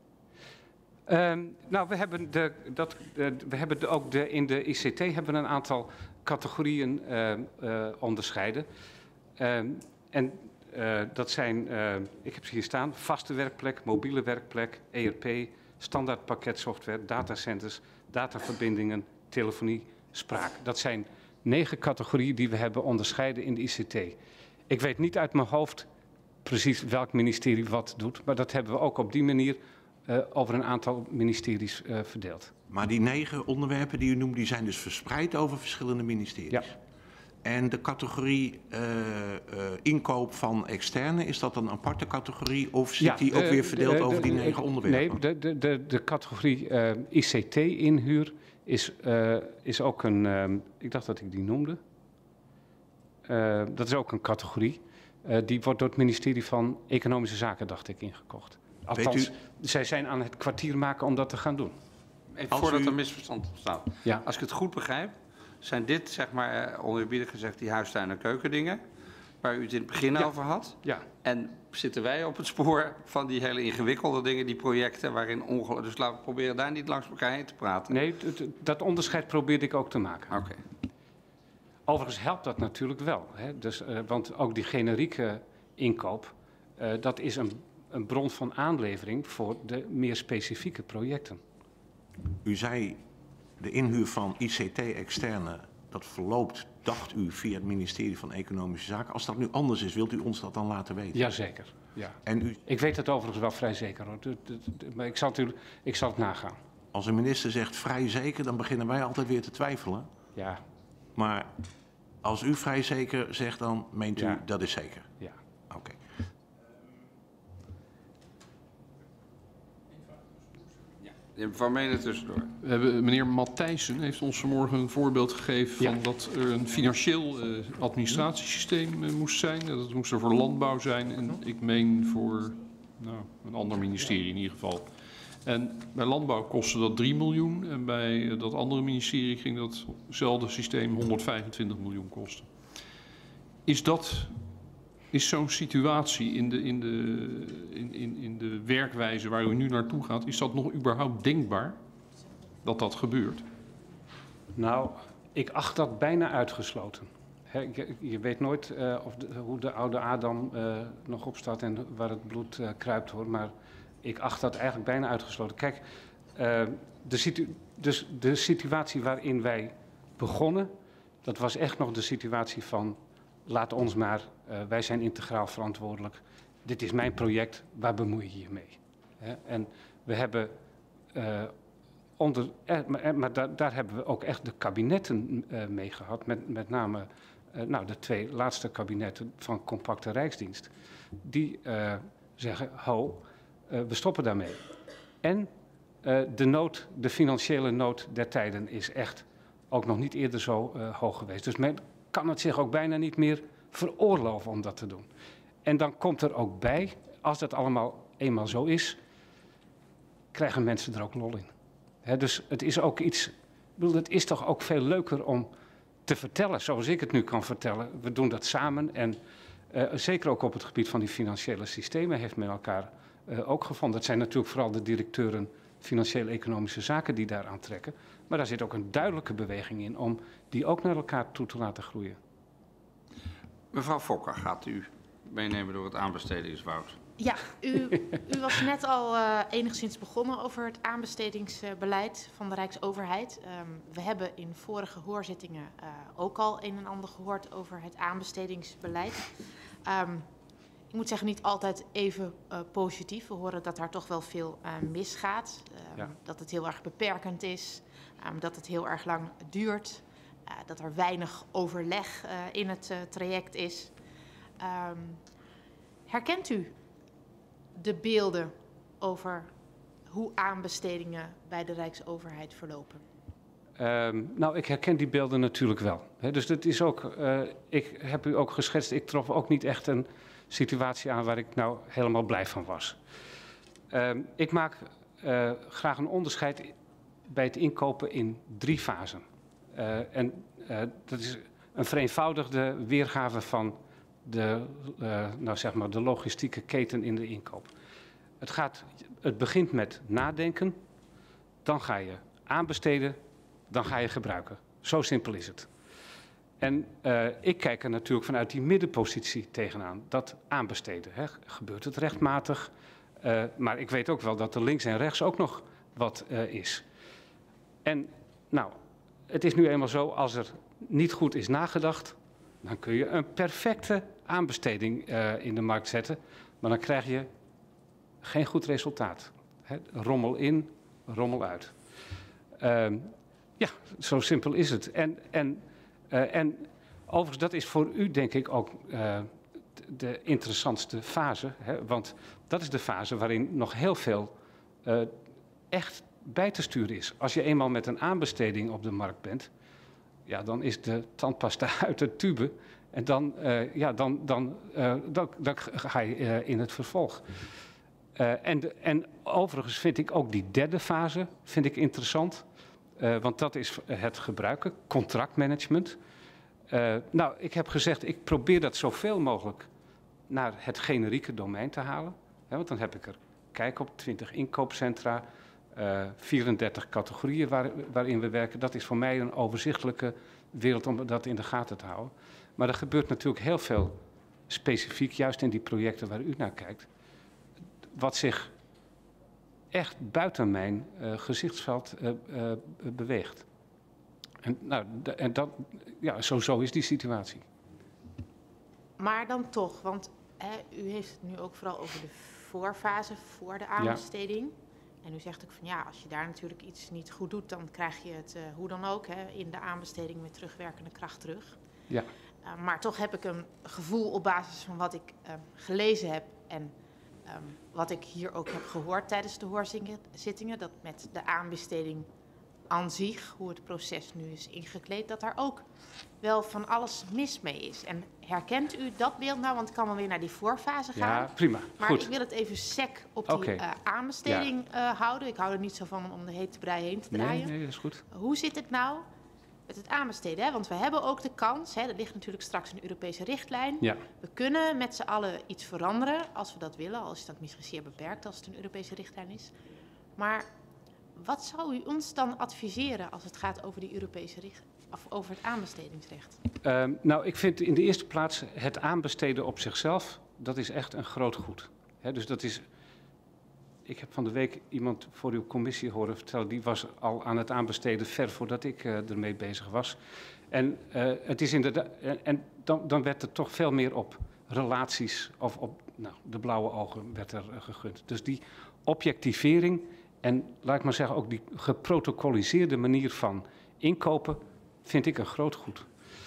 Um, nou, we hebben, de, dat, uh, we hebben de, ook de, in de I C T hebben we een aantal categorieën uh, uh, onderscheiden. Um, en uh, dat zijn, uh, ik heb ze hier staan, vaste werkplek, mobiele werkplek, E R P, standaard pakketsoftware, datacenters, dataverbindingen, telefonie, spraak. Dat zijn negen categorieën die we hebben onderscheiden in de I C T. Ik weet niet uit mijn hoofd precies welk ministerie wat doet, maar dat hebben we ook op die manier uh, over een aantal ministeries uh, verdeeld. Maar die negen onderwerpen die u noemt, die zijn dus verspreid over verschillende ministeries? Ja. En de categorie uh, uh, inkoop van externe, is dat een aparte categorie of zit ja, die ook de, weer verdeeld de, de, over die de, negen onderwerpen? Nee, de, de, de, de categorie uh, I C T-inhuur is, uh, is ook een, uh, ik dacht dat ik die noemde. Uh, dat is ook een categorie. Uh, die wordt door het ministerie van Economische Zaken, dacht ik, ingekocht. Althans, u... zij zijn aan het kwartier maken om dat te gaan doen. Even Als voordat u... er misverstand ontstaat. Ja. Als ik het goed begrijp, zijn dit, zeg maar, oneerbiedig gezegd, die huistuin- en keukendingen, waar u het in het begin ja. over had. Ja. En zitten wij op het spoor van die hele ingewikkelde dingen, die projecten, waarin ongeluk... Dus laten we proberen daar niet langs elkaar heen te praten. Nee, dat onderscheid probeerde ik ook te maken. Oké. Okay. Overigens helpt dat natuurlijk wel. Hè? Dus, uh, want ook die generieke inkoop, uh, dat is een, een bron van aanlevering voor de meer specifieke projecten. U zei, de inhuur van I C T-externe, dat verloopt, dacht u, via het ministerie van Economische Zaken. Als dat nu anders is, wilt u ons dat dan laten weten? Jazeker. Ja. En u... Ik weet het overigens wel vrij zeker, hoor. Maar ik zal het, ik zal het nagaan. Als een minister zegt vrij zeker, dan beginnen wij altijd weer te twijfelen. Ja. Maar als u vrij zeker zegt, dan meent u ja. dat is zeker? Ja. Oké. Okay. Van menen tussendoor. We hebben, meneer Matthijssen heeft ons vanmorgen een voorbeeld gegeven van ja. dat er een financieel uh, administratiesysteem uh, moest zijn. Dat moest er voor landbouw zijn en ik meen voor nou, een ander ministerie in ieder geval. En bij landbouw kostte dat drie miljoen en bij dat andere ministerie ging datzelfde systeem honderdvijfentwintig miljoen kosten. Is dat, is zo'n situatie in de, in, de, in, in, in de werkwijze waar u nu naartoe gaat, is dat nog überhaupt denkbaar dat dat gebeurt? Nou, ik acht dat bijna uitgesloten. He, je, je weet nooit uh, of de, hoe de oude Adam uh, nog opstaat en waar het bloed uh, kruipt, hoor. Maar ik acht dat eigenlijk bijna uitgesloten. Kijk, uh, de, situ dus de situatie waarin wij begonnen, dat was echt nog de situatie van, laat ons maar, uh, wij zijn integraal verantwoordelijk. Dit is mijn project, waar bemoei je je mee? He, en we hebben... Uh, Onder, maar maar daar, daar hebben we ook echt de kabinetten uh, mee gehad. Met, met name uh, nou, de twee laatste kabinetten van compacte Rijksdienst. Die uh, zeggen, ho, uh, we stoppen daarmee. En uh, de nood, de financiële nood der tijden is echt ook nog niet eerder zo uh, hoog geweest. Dus men kan het zich ook bijna niet meer veroorloven om dat te doen. En dan komt er ook bij, als dat allemaal eenmaal zo is, krijgen mensen er ook lol in. He, dus het is ook iets, ik bedoel, het is toch ook veel leuker om te vertellen, zoals ik het nu kan vertellen. We doen dat samen en uh, zeker ook op het gebied van die financiële systemen heeft men elkaar uh, ook gevonden. Het zijn natuurlijk vooral de directeuren financiële economische zaken die daar aantrekken. Maar daar zit ook een duidelijke beweging in om die ook naar elkaar toe te laten groeien. Mevrouw Fokker, gaat u meenemen door het aanbestedingswoud? Ja, u, u was net al uh, enigszins begonnen over het aanbestedingsbeleid van de Rijksoverheid. Um, we hebben in vorige hoorzittingen uh, ook al een en ander gehoord over het aanbestedingsbeleid. Um, ik moet zeggen, niet altijd even uh, positief. We horen dat daar toch wel veel uh, misgaat. Um, ja. Dat het heel erg beperkend is, um, dat het heel erg lang duurt, uh, dat er weinig overleg uh, in het uh, traject is. Um, herkent u de beelden over hoe aanbestedingen bij de Rijksoverheid verlopen? Um, nou, ik herken die beelden natuurlijk wel. He, dus dat is ook, uh, ik heb u ook geschetst, ik trof ook niet echt een situatie aan waar ik nou helemaal blij van was. Um, ik maak uh, graag een onderscheid bij het inkopen in drie fasen. Uh, en uh, dat is een vereenvoudigde weergave van de, uh, nou zeg maar de logistieke keten in de inkoop. Het, gaat, het begint met nadenken, dan ga je aanbesteden, dan ga je gebruiken. Zo simpel is het. En uh, ik kijk er natuurlijk vanuit die middenpositie tegenaan. Dat aanbesteden. Hè. Gebeurt het rechtmatig? Uh, maar ik weet ook wel dat er links en rechts ook nog wat uh, is. En nou, het is nu eenmaal zo, als er niet goed is nagedacht, dan kun je een perfecte aanbesteding uh, in de markt zetten. Maar dan krijg je geen goed resultaat. Hè. Rommel in, rommel uit. Uh, ja, zo simpel is het. En, en, uh, en overigens, dat is voor u denk ik ook uh, de interessantste fase. Hè? Want dat is de fase waarin nog heel veel uh, echt bij te sturen is. Als je eenmaal met een aanbesteding op de markt bent, ja, dan is de tandpasta uit de tube. En dan, uh, ja, dan, dan, uh, dan, dan ga je uh, in het vervolg. Uh, en, de, en overigens vind ik ook die derde fase vind ik interessant. Uh, want dat is het gebruiken, contractmanagement. Uh, nou, ik heb gezegd, ik probeer dat zoveel mogelijk naar het generieke domein te halen. Hè, want dan heb ik er kijk op, twintig inkoopcentra, uh, vierendertig categorieën waar, waarin we werken. Dat is voor mij een overzichtelijke wereld om dat in de gaten te houden. Maar er gebeurt natuurlijk heel veel specifiek, juist in die projecten waar u naar kijkt, wat zich echt buiten mijn uh, gezichtsveld uh, uh, beweegt. En, nou, d- en dat, ja, zo, zo is die situatie. Maar dan toch, want hè, u heeft het nu ook vooral over de voorfase voor de aanbesteding. Ja. En u zegt ook van ja, als je daar natuurlijk iets niet goed doet, dan krijg je het uh, hoe dan ook hè, in de aanbesteding met terugwerkende kracht terug. Ja. Uh, maar toch heb ik een gevoel op basis van wat ik uh, gelezen heb en Um, wat ik hier ook heb gehoord tijdens de hoorzittingen, dat met de aanbesteding aan zich, hoe het proces nu is ingekleed, dat daar ook wel van alles mis mee is. En herkent u dat beeld nou? Want ik kan wel weer naar die voorfase gaan. Ja, prima. Maar Goed. ik wil het even sec op die Oké. uh, aanbesteding ja. uh, houden. Ik hou er niet zo van om de hete brei heen te draaien. Nee, nee, dat is goed. Hoe zit het nou met het aanbesteden? Hè? Want we hebben ook de kans, hè, er ligt natuurlijk straks een Europese richtlijn. Ja. We kunnen met z'n allen iets veranderen als we dat willen. Al is dat misschien zeer beperkt als het een Europese richtlijn is. Maar wat zou u ons dan adviseren als het gaat over die Europese richtlijn? Of over het aanbestedingsrecht? Uh, nou, ik vind in de eerste plaats het aanbesteden op zichzelf, dat is echt een groot goed. He, dus dat is, ik heb van de week iemand voor uw commissie horen vertellen, die was al aan het aanbesteden ver voordat ik uh, ermee bezig was. En, uh, het is inderdaad, en, en dan, dan werd er toch veel meer op relaties of op nou, de blauwe ogen werd er uh, gegund. Dus die objectivering en, laat ik maar zeggen, ook die geprotocoliseerde manier van inkopen, vind ik een groot goed.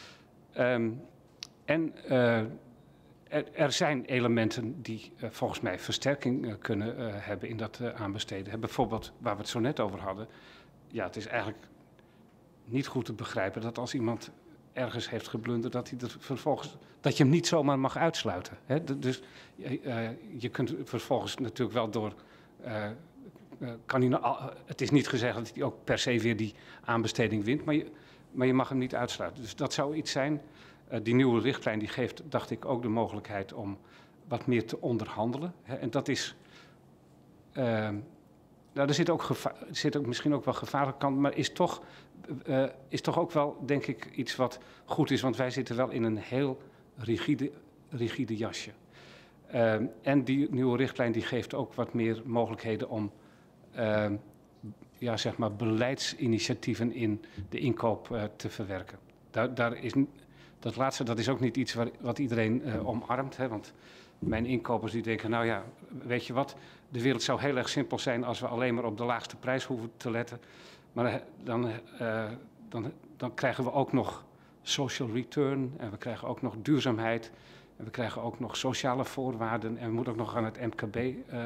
Um, en uh, er, er zijn elementen die uh, volgens mij versterking uh, kunnen uh, hebben in dat uh, aanbesteden. Bijvoorbeeld, waar we het zo net over hadden. Ja, het is eigenlijk niet goed te begrijpen dat als iemand ergens heeft geblunderd, dat hij er vervolgens, dat je hem niet zomaar mag uitsluiten. Hè? Dus uh, je kunt vervolgens natuurlijk wel door. Uh, uh, kan hij nou, het is niet gezegd dat hij ook per se weer die aanbesteding wint, maar je, maar je mag hem niet uitsluiten. Dus dat zou iets zijn. Uh, die nieuwe richtlijn die geeft, dacht ik, ook de mogelijkheid om wat meer te onderhandelen. Hè? En dat is. Uh, nou, er zit ook, geva- er zit ook misschien ook wel gevaarlijke kant, maar is toch, uh, is toch ook wel, denk ik, iets wat goed is. Want wij zitten wel in een heel rigide, rigide jasje. Uh, en die nieuwe richtlijn die geeft ook wat meer mogelijkheden om uh, ja, zeg maar beleidsinitiatieven in de inkoop uh, te verwerken. Daar, daar is, dat laatste dat is ook niet iets waar, wat iedereen uh, omarmt. Hè, want mijn inkopers die denken, nou ja, weet je wat, de wereld zou heel erg simpel zijn als we alleen maar op de laagste prijs hoeven te letten. Maar uh, dan, uh, dan, dan krijgen we ook nog social return en we krijgen ook nog duurzaamheid. En we krijgen ook nog sociale voorwaarden en we moeten ook nog aan het M K B uh, uh,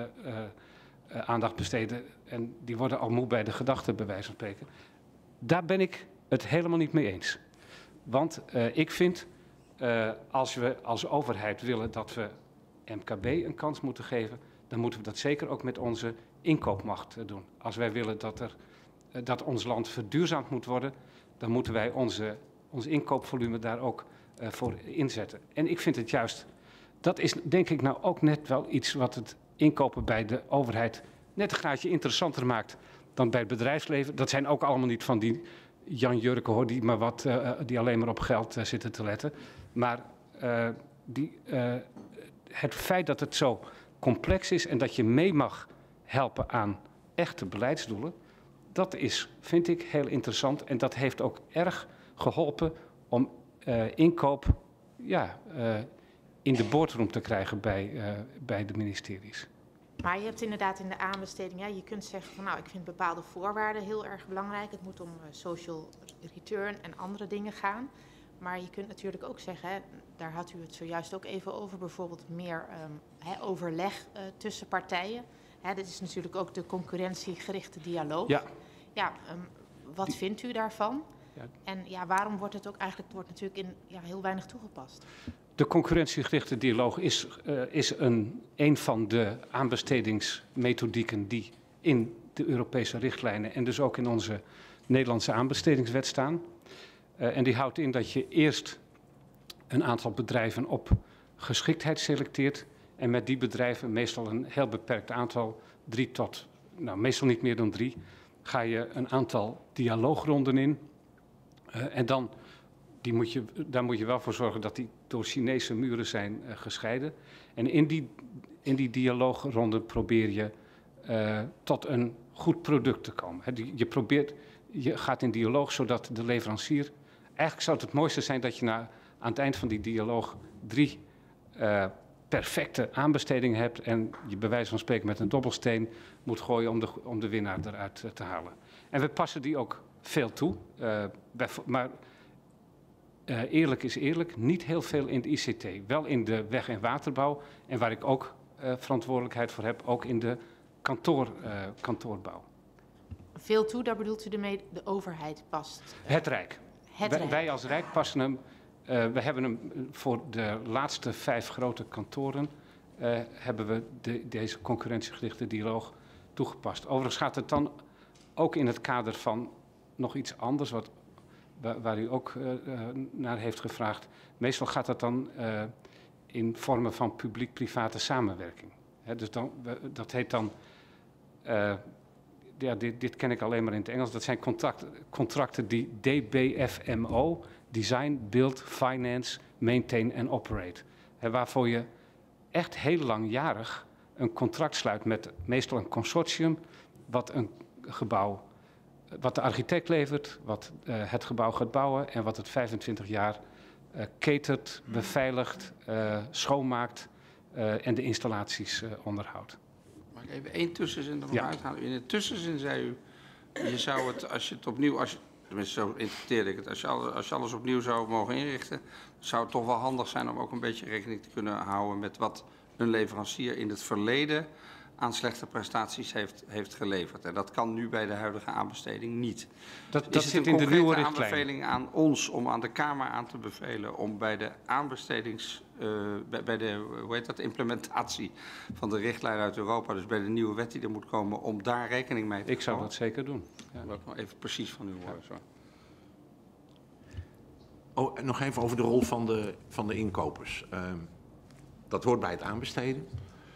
uh, aandacht besteden. En die worden al moe bij de gedachte, bij wijze van spreken. Daar ben ik het helemaal niet mee eens. Want uh, ik vind, uh, als we als overheid willen dat we M K B een kans moeten geven, dan moeten we dat zeker ook met onze inkoopmacht uh, doen. Als wij willen dat, er, uh, dat ons land verduurzaamd moet worden, dan moeten wij onze, ons inkoopvolume daar ook uh, voor inzetten. En ik vind het juist, dat is denk ik nou ook net wel iets wat het inkopen bij de overheid net een graadje interessanter maakt dan bij het bedrijfsleven. Dat zijn ook allemaal niet van die Jan Jurken hoor, die, maar wat, uh, die alleen maar op geld uh, zitten te letten. Maar uh, die, uh, het feit dat het zo complex is en dat je mee mag helpen aan echte beleidsdoelen, dat is, vind ik, heel interessant. En dat heeft ook erg geholpen om uh, inkoop ja, uh, in de boardroom te krijgen bij, uh, bij de ministeries. Maar je hebt inderdaad in de aanbesteding, ja, je kunt zeggen van nou, ik vind bepaalde voorwaarden heel erg belangrijk. Het moet om uh, social return en andere dingen gaan. Maar je kunt natuurlijk ook zeggen, hè, daar had u het zojuist ook even over, bijvoorbeeld meer um, hè, overleg uh, tussen partijen. Hè, dit is natuurlijk ook de concurrentiegerichte dialoog. Ja. Ja, um, wat Die... vindt u daarvan? Ja. En ja, waarom wordt het ook eigenlijk, wordt natuurlijk in ja, heel weinig toegepast? De concurrentiegerichte dialoog is, uh, is een, een van de aanbestedingsmethodieken die in de Europese richtlijnen en dus ook in onze Nederlandse aanbestedingswet staan. Uh, en die houdt in dat je eerst een aantal bedrijven op geschiktheid selecteert en met die bedrijven, meestal een heel beperkt aantal, drie tot, nou meestal niet meer dan drie, ga je een aantal dialoogronden in uh, en dan... Die moet je, daar moet je wel voor zorgen dat die door Chinese muren zijn uh, gescheiden. En in die, in die dialoogronde probeer je uh, tot een goed product te komen. He, die, je, probeert, je gaat in dialoog zodat de leverancier... Eigenlijk zou het het mooiste zijn dat je na, aan het eind van die dialoog drie uh, perfecte aanbestedingen hebt en je bij wijze van spreken met een dobbelsteen moet gooien om de, om de winnaar eruit uh, te halen. En we passen die ook veel toe, uh, bij, maar... Uh, eerlijk is eerlijk, niet heel veel in de I C T. Wel in de weg- en waterbouw en waar ik ook uh, verantwoordelijkheid voor heb, ook in de kantoor, uh, kantoorbouw. Veel toe, daar bedoelt u ermee de overheid past? Het Rijk. Het wij, Rijk. wij als Rijk passen hem. Uh, we hebben hem voor de laatste vijf grote kantoren. Uh, hebben we de, deze concurrentiegerichte dialoog toegepast. Overigens gaat het dan ook in het kader van nog iets anders, wat, waar, waar u ook uh, uh, naar heeft gevraagd. Meestal gaat dat dan uh, in vormen van publiek-private samenwerking. He, dus dan, dat heet dan, uh, ja, dit, dit ken ik alleen maar in het Engels, dat zijn contract, contracten die D B F M O, Design, Build, Finance, Maintain en Operate. He, waarvoor je echt heel langjarig een contract sluit met meestal een consortium, wat een gebouw, wat de architect levert, wat uh, het gebouw gaat bouwen en wat het vijfentwintig jaar uh, catert, beveiligt, uh, schoonmaakt uh, en de installaties uh, onderhoudt. Mag ik even één tussenzin er nog Ja. uithalen? In de tussenzin zei u, je zou het, als je het opnieuw, als je, tenminste zo interpreteerde ik het, als je, alles, als je alles opnieuw zou mogen inrichten, zou het toch wel handig zijn om ook een beetje rekening te kunnen houden met wat een leverancier in het verleden aan slechte prestaties heeft, heeft geleverd. En dat kan nu bij de huidige aanbesteding niet. Dat, Is dat het zit een in de nieuwe concrete richtlijn. aanbeveling aan ons om aan de Kamer aan te bevelen om bij de aanbestedings, uh, bij, bij de hoe heet dat, implementatie van de richtlijn uit Europa, dus bij de nieuwe wet die er moet komen, om daar rekening mee te Ik zou houden? dat zeker doen. Ja. Dat wil ik nog even precies van u horen. Zo. Oh, en nog even over de rol van de, van de inkopers. Uh, dat hoort bij het aanbesteden.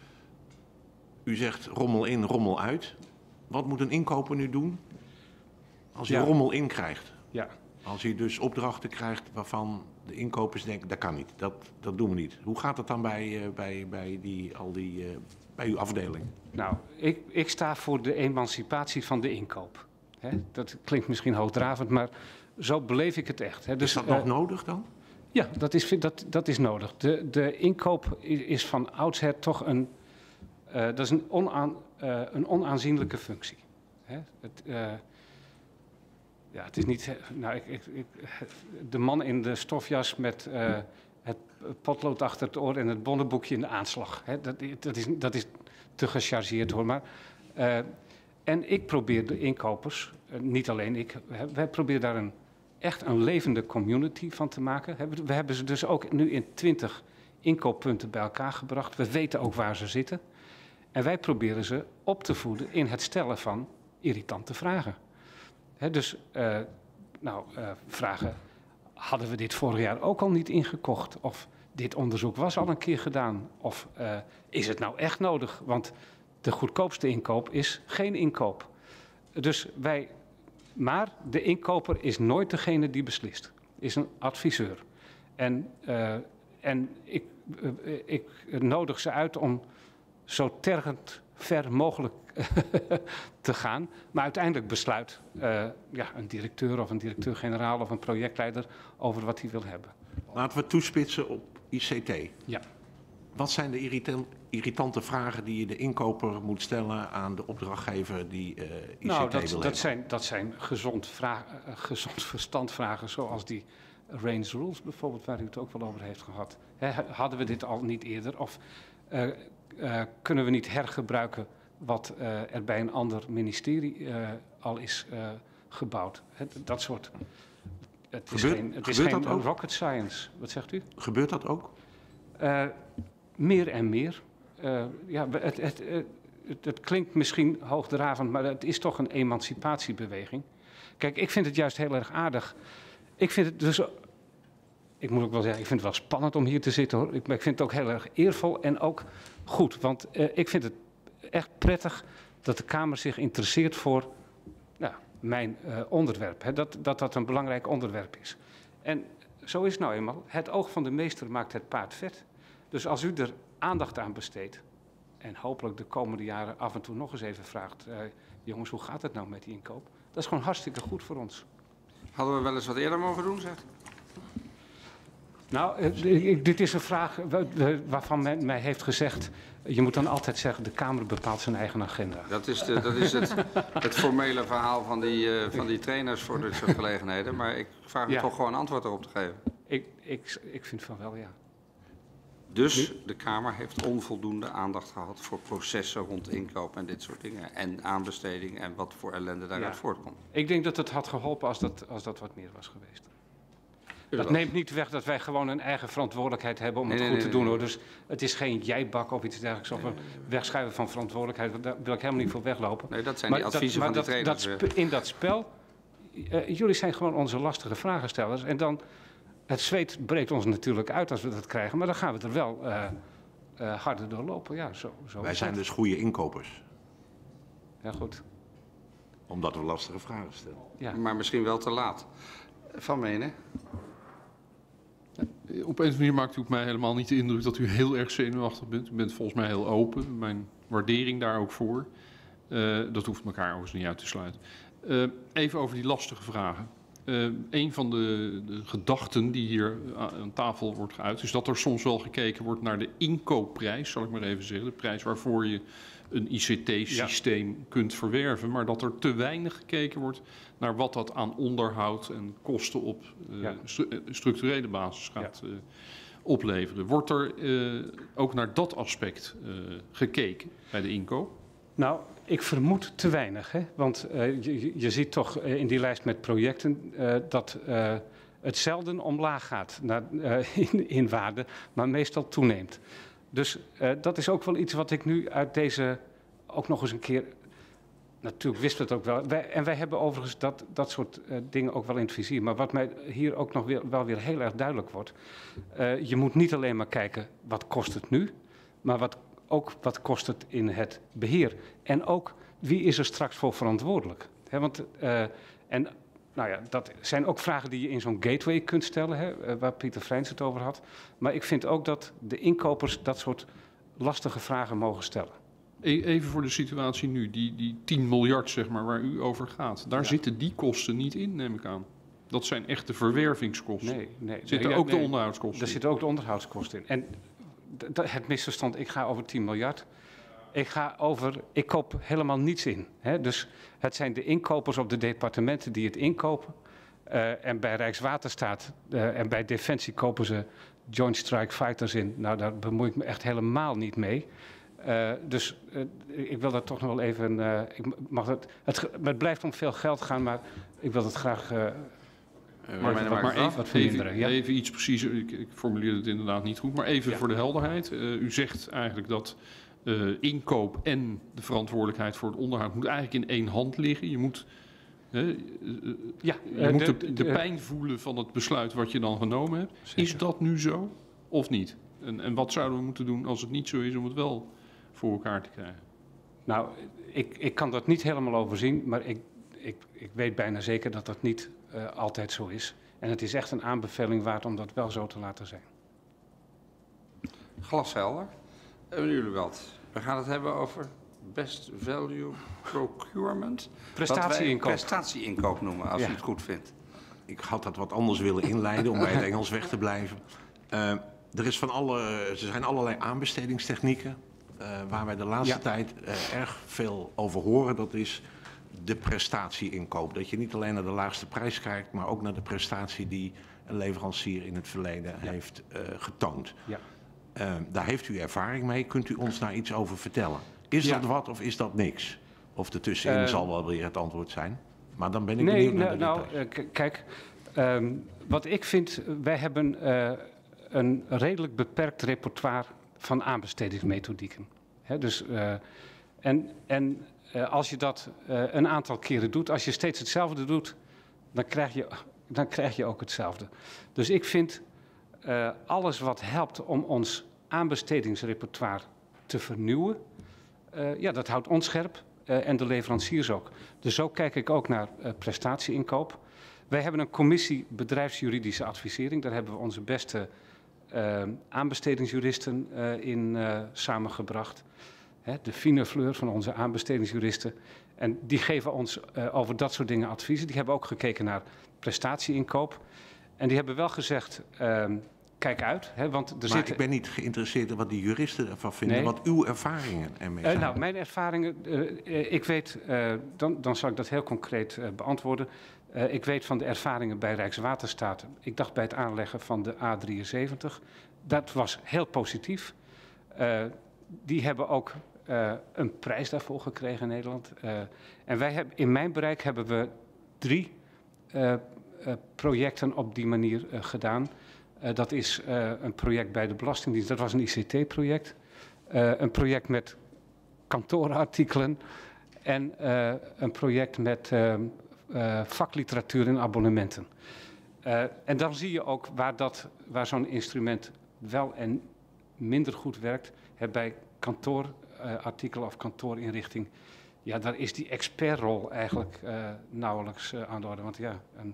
U zegt rommel in, rommel uit. Wat moet een inkoper nu doen als hij Ja. rommel in krijgt? Ja. Als hij dus opdrachten krijgt waarvan de inkopers denken, dat kan niet, dat, dat doen we niet. Hoe gaat het dan bij, uh, bij, bij, die, al die, uh, bij uw afdeling? Nou, ik, ik sta voor de emancipatie van de inkoop. Hè? Dat klinkt misschien hoogdravend, maar zo beleef ik het echt. Hè? Dus, Is dat uh, nog nodig dan? Ja, dat is, dat, dat is nodig. De, de inkoop is, is van oudsher toch een, uh, dat is een, onaan, uh, een onaanzienlijke functie. Hè? Het, uh, ja, het is niet. Nou, ik, ik, ik, de man in de stofjas met uh, het potlood achter het oor en het bonnenboekje in de aanslag. Hè? Dat, dat, is, dat is te gechargeerd hoor. Maar, uh, en ik probeer de inkopers, uh, niet alleen ik, hè, wij proberen daar een, echt een levende community van te maken. We hebben ze dus ook nu in twintig inkooppunten bij elkaar gebracht. We weten ook waar ze zitten. En wij proberen ze op te voeden in het stellen van irritante vragen. He, dus, uh, nou, uh, vragen, hadden we dit vorig jaar ook al niet ingekocht? Of dit onderzoek was al een keer gedaan? Of uh, is het nou echt nodig? Want de goedkoopste inkoop is geen inkoop. Dus wij, maar de inkoper is nooit degene die beslist. Is een adviseur. En, uh, en ik, uh, ik nodig ze uit om zo tergend ver mogelijk te gaan. Maar uiteindelijk besluit uh, ja, een directeur of een directeur-generaal of een projectleider over wat hij wil hebben. Laten we toespitsen op I C T. Ja. Wat zijn de irritant, irritante vragen die je de inkoper moet stellen aan de opdrachtgever die uh, I C T nou, dat, wil dat hebben? zijn, dat zijn gezond, vraag, uh, gezond verstandvragen zoals die range rules bijvoorbeeld, waar u het ook wel over heeft gehad. He, hadden we dit al niet eerder? Of uh, uh, kunnen we niet hergebruiken wat uh, er bij een ander ministerie uh, al is uh, gebouwd? He, dat soort. Het is Gebeurt, geen, het is gebeurt geen dat ook? rocket science. Wat zegt u? Gebeurt dat ook? Uh, meer en meer. Uh, ja, het, het, het, het, het klinkt misschien hoogdravend, maar het is toch een emancipatiebeweging. Kijk, ik vind het juist heel erg aardig. Ik vind het dus, ik moet ook wel zeggen, ik vind het wel spannend om hier te zitten hoor. Ik, maar ik vind het ook heel erg eervol en ook goed. Want uh, ik vind het echt prettig dat de Kamer zich interesseert voor nou, mijn uh, onderwerp. Hè, dat, dat dat een belangrijk onderwerp is. En zo is het nou eenmaal. Het oog van de meester maakt het paard vet. Dus als u er aandacht aan besteedt en hopelijk de komende jaren af en toe nog eens even vraagt, uh, jongens, hoe gaat het nou met die inkoop? Dat is gewoon hartstikke goed voor ons. Hadden we wel eens wat eerder mogen doen, zegt? Nou, uh, dit is een vraag waarvan men mij heeft gezegd, je moet dan altijd zeggen, de Kamer bepaalt zijn eigen agenda. Dat is, de, dat is het, het formele verhaal van die, uh, van die trainers voor dit soort gelegenheden. Maar ik vraag u Ja. toch gewoon antwoord erop te geven. Ik, ik, ik vind van wel, ja. Dus de Kamer heeft onvoldoende aandacht gehad voor processen rond inkoop en dit soort dingen. En aanbesteding en wat voor ellende daaruit Ja. voortkomt. Ik denk dat het had geholpen als dat, als dat wat meer was geweest. Dat neemt niet weg dat wij gewoon een eigen verantwoordelijkheid hebben om Nee, het nee, goed nee, te doen. nee. Hoor. Dus het is geen jijbak of iets dergelijks. Of een wegschuiven van verantwoordelijkheid. Daar wil ik helemaal niet voor weglopen. Nee, dat zijn die adviezen maar van die dat, trainers. dat spe- in dat spel, uh, jullie zijn gewoon onze lastige vragenstellers. En dan, het zweet breekt ons natuurlijk uit als we dat krijgen. Maar dan gaan we er wel uh, uh, harder doorlopen. Ja, zo, zo Wij is zijn dat. dus goede inkopers, Ja, goed. omdat we lastige vragen stellen. Ja. Maar misschien wel te laat. Van Menen? Op een of andere manier maakt u op mij helemaal niet de indruk dat u heel erg zenuwachtig bent. U bent volgens mij heel open. Mijn waardering daar ook voor. Uh, dat hoeft elkaar overigens niet uit te sluiten. Uh, even over die lastige vragen. Uh, een van de, de gedachten die hier aan tafel wordt geuit, is dat er soms wel gekeken wordt naar de inkoopprijs, zal ik maar even zeggen. De prijs waarvoor je een I C T-systeem ja. kunt verwerven. Maar dat er te weinig gekeken wordt naar wat dat aan onderhoud en kosten op uh, ja. stru structurele basis gaat ja. uh, opleveren. Wordt er uh, ook naar dat aspect uh, gekeken bij de inkoop? Nou, ik vermoed te weinig. Hè? Want uh, je, je ziet toch uh, in die lijst met projecten uh, dat uh, het zelden omlaag gaat naar, uh, in, in waarde, maar meestal toeneemt. Dus uh, dat is ook wel iets wat ik nu uit deze ook nog eens een keer... Natuurlijk wisten we het ook wel. Wij, en wij hebben overigens dat, dat soort uh, dingen ook wel in het vizier. Maar wat mij hier ook nog weer, wel weer heel erg duidelijk wordt. Uh, je moet niet alleen maar kijken wat kost het nu, maar wat, ook wat kost het in het beheer. En ook wie is er straks voor verantwoordelijk. He, want, uh, en nou ja, dat zijn ook vragen die je in zo'n gateway kunt stellen, hè, waar Pieter Vrijns het over had. Maar ik vind ook dat de inkopers dat soort lastige vragen mogen stellen. Even voor de situatie nu, die, die tien miljard zeg maar, waar u over gaat. Daar ja. zitten die kosten niet in, neem ik aan. Dat zijn echt de verwervingskosten. Nee, nee. Zitten nee, ook nee, de onderhoudskosten Er in? zitten ook de onderhoudskosten in. En het misverstand, ik ga over tien miljard. Ik ga over, ik koop helemaal niets in. Hè? Dus het zijn de inkopers op de departementen die het inkopen. Uh, en bij Rijkswaterstaat uh, en bij Defensie kopen ze Joint Strike Fighters in. Nou, daar bemoei ik me echt helemaal niet mee. Uh, dus uh, ik wil dat toch nog wel even... Uh, ik mag het, het, het blijft om veel geld gaan, maar ik wil het graag... Uh, uh, maar even, wat, maar even, wat verminderen. Even, ja? even iets preciezer, ik, ik formuleer het inderdaad niet goed, maar even ja. voor de helderheid. Uh, u zegt eigenlijk dat uh, inkoop en de verantwoordelijkheid voor het onderhoud moet eigenlijk in één hand liggen. Je moet, uh, uh, ja, je uh, moet de, de, de pijn voelen van het besluit wat je dan genomen hebt. Zeker. Is dat nu zo of niet? En, en wat zouden we moeten doen als het niet zo is om het wel voor elkaar te krijgen? Nou, ik, ik kan dat niet helemaal overzien, maar ik, ik, ik weet bijna zeker dat dat niet uh, altijd zo is. En het is echt een aanbeveling waard om dat wel zo te laten zijn. Glashelder. Meneer Julebelt, we gaan het hebben over best value procurement. Prestatie-inkoop. Prestatie-inkoop noemen, als ja. u het goed vindt. Ik had dat wat anders willen inleiden om bij het Engels weg te blijven. Uh, er, is van alle, er zijn allerlei aanbestedingstechnieken. Uh, waar wij de laatste ja. tijd uh, erg veel over horen, dat is de prestatie-inkoop. Dat je niet alleen naar de laagste prijs kijkt, maar ook naar de prestatie die een leverancier in het verleden ja. heeft uh, getoond. Ja. Uh, daar heeft u ervaring mee. Kunt u ons daar iets over vertellen? Is ja. dat wat of is dat niks? Of ertussenin uh, zal wel weer het antwoord zijn. Maar dan ben ik nee, benieuwd naar nou, de details. Nou, uh, kijk, um, wat ik vind, wij hebben uh, een redelijk beperkt repertoire van aanbestedingsmethodieken. He, dus, uh, en en uh, als je dat uh, een aantal keren doet, als je steeds hetzelfde doet, dan krijg je, dan krijg je ook hetzelfde. Dus ik vind uh, alles wat helpt om ons aanbestedingsrepertoire te vernieuwen, uh, ja, dat houdt ons scherp uh, en de leveranciers ook. Dus zo kijk ik ook naar uh, prestatie-inkoop. Wij hebben een commissie bedrijfsjuridische advisering. Daar hebben we onze beste Uh, aanbestedingsjuristen uh, in uh, samengebracht. Hè, de fine fleur van onze aanbestedingsjuristen. En die geven ons uh, over dat soort dingen adviezen. Die hebben ook gekeken naar prestatie-inkoop. En die hebben wel gezegd, uh, kijk uit. Hè, want er maar zitten... ik ben niet geïnteresseerd in wat die juristen ervan vinden. Nee. Wat uw ervaringen ermee zijn. Uh, nou, mijn ervaringen, uh, ik weet, uh, dan, dan zal ik dat heel concreet uh, beantwoorden. Uh, ik weet van de ervaringen bij Rijkswaterstaat, ik dacht bij het aanleggen van de A drieënzeventig, dat was heel positief. Uh, die hebben ook uh, een prijs daarvoor gekregen in Nederland. Uh, en wij hebben, in mijn bereik hebben we drie uh, uh, projecten op die manier uh, gedaan. Uh, dat is uh, een project bij de Belastingdienst, dat was een I C T-project. Uh, een project met kantoorartikelen en uh, een project met uh, uh, vakliteratuur en abonnementen. Uh, en dan zie je ook waar, dat, waar zo'n instrument wel en minder goed werkt. He, bij kantoorartikelen uh, of kantoorinrichting, ja, daar is die expertrol eigenlijk uh, nauwelijks uh, aan de orde. Want ja, een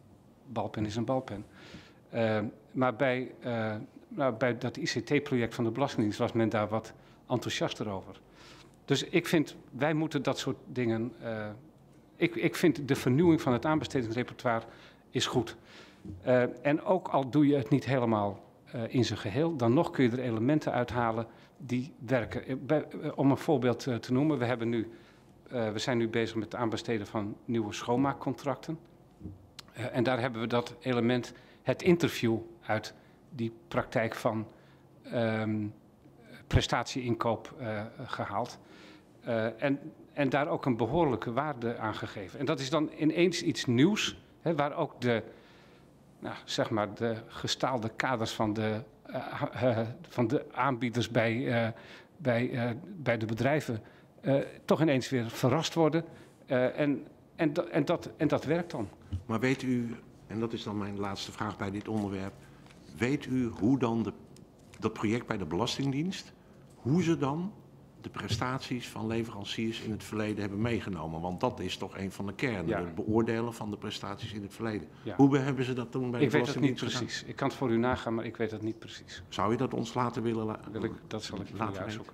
balpen is een balpen. Uh, maar bij, uh, nou, bij dat I C T-project van de Belastingdienst was men daar wat enthousiaster over. Dus ik vind, wij moeten dat soort dingen... Uh, ik, ik vind de vernieuwing van het aanbestedingsrepertoire is goed. Uh, en ook al doe je het niet helemaal uh, in zijn geheel, dan nog kun je er elementen uithalen die werken. Uh, bij, uh, om een voorbeeld uh, te noemen, we, hebben nu, uh, we zijn nu bezig met het aanbesteden van nieuwe schoonmaakcontracten. Uh, en daar hebben we dat element, het interview uit die praktijk van um, prestatieinkoop uh, gehaald. Uh, en, en daar ook een behoorlijke waarde aan gegeven. En dat is dan ineens iets nieuws, hè, waar ook de, nou, zeg maar de gestaalde kaders van de, uh, uh, van de aanbieders bij, uh, bij, uh, bij de bedrijven uh, toch ineens weer verrast worden. Uh, en, en, dat, en, dat, en dat werkt dan. Maar weet u, en dat is dan mijn laatste vraag bij dit onderwerp, weet u hoe dan de, dat project bij de Belastingdienst, hoe ze dan de prestaties van leveranciers in het verleden hebben meegenomen? Want dat is toch een van de kernen, ja. Het beoordelen van de prestaties in het verleden. Ja. Hoe hebben ze dat toen bij ik de Belastingdienst Ik weet het niet precies. Ik kan het voor u nagaan, maar ik weet het niet precies. Zou je dat ons laten willen laten? Wil ik, dat zal ik voor u uitzoeken.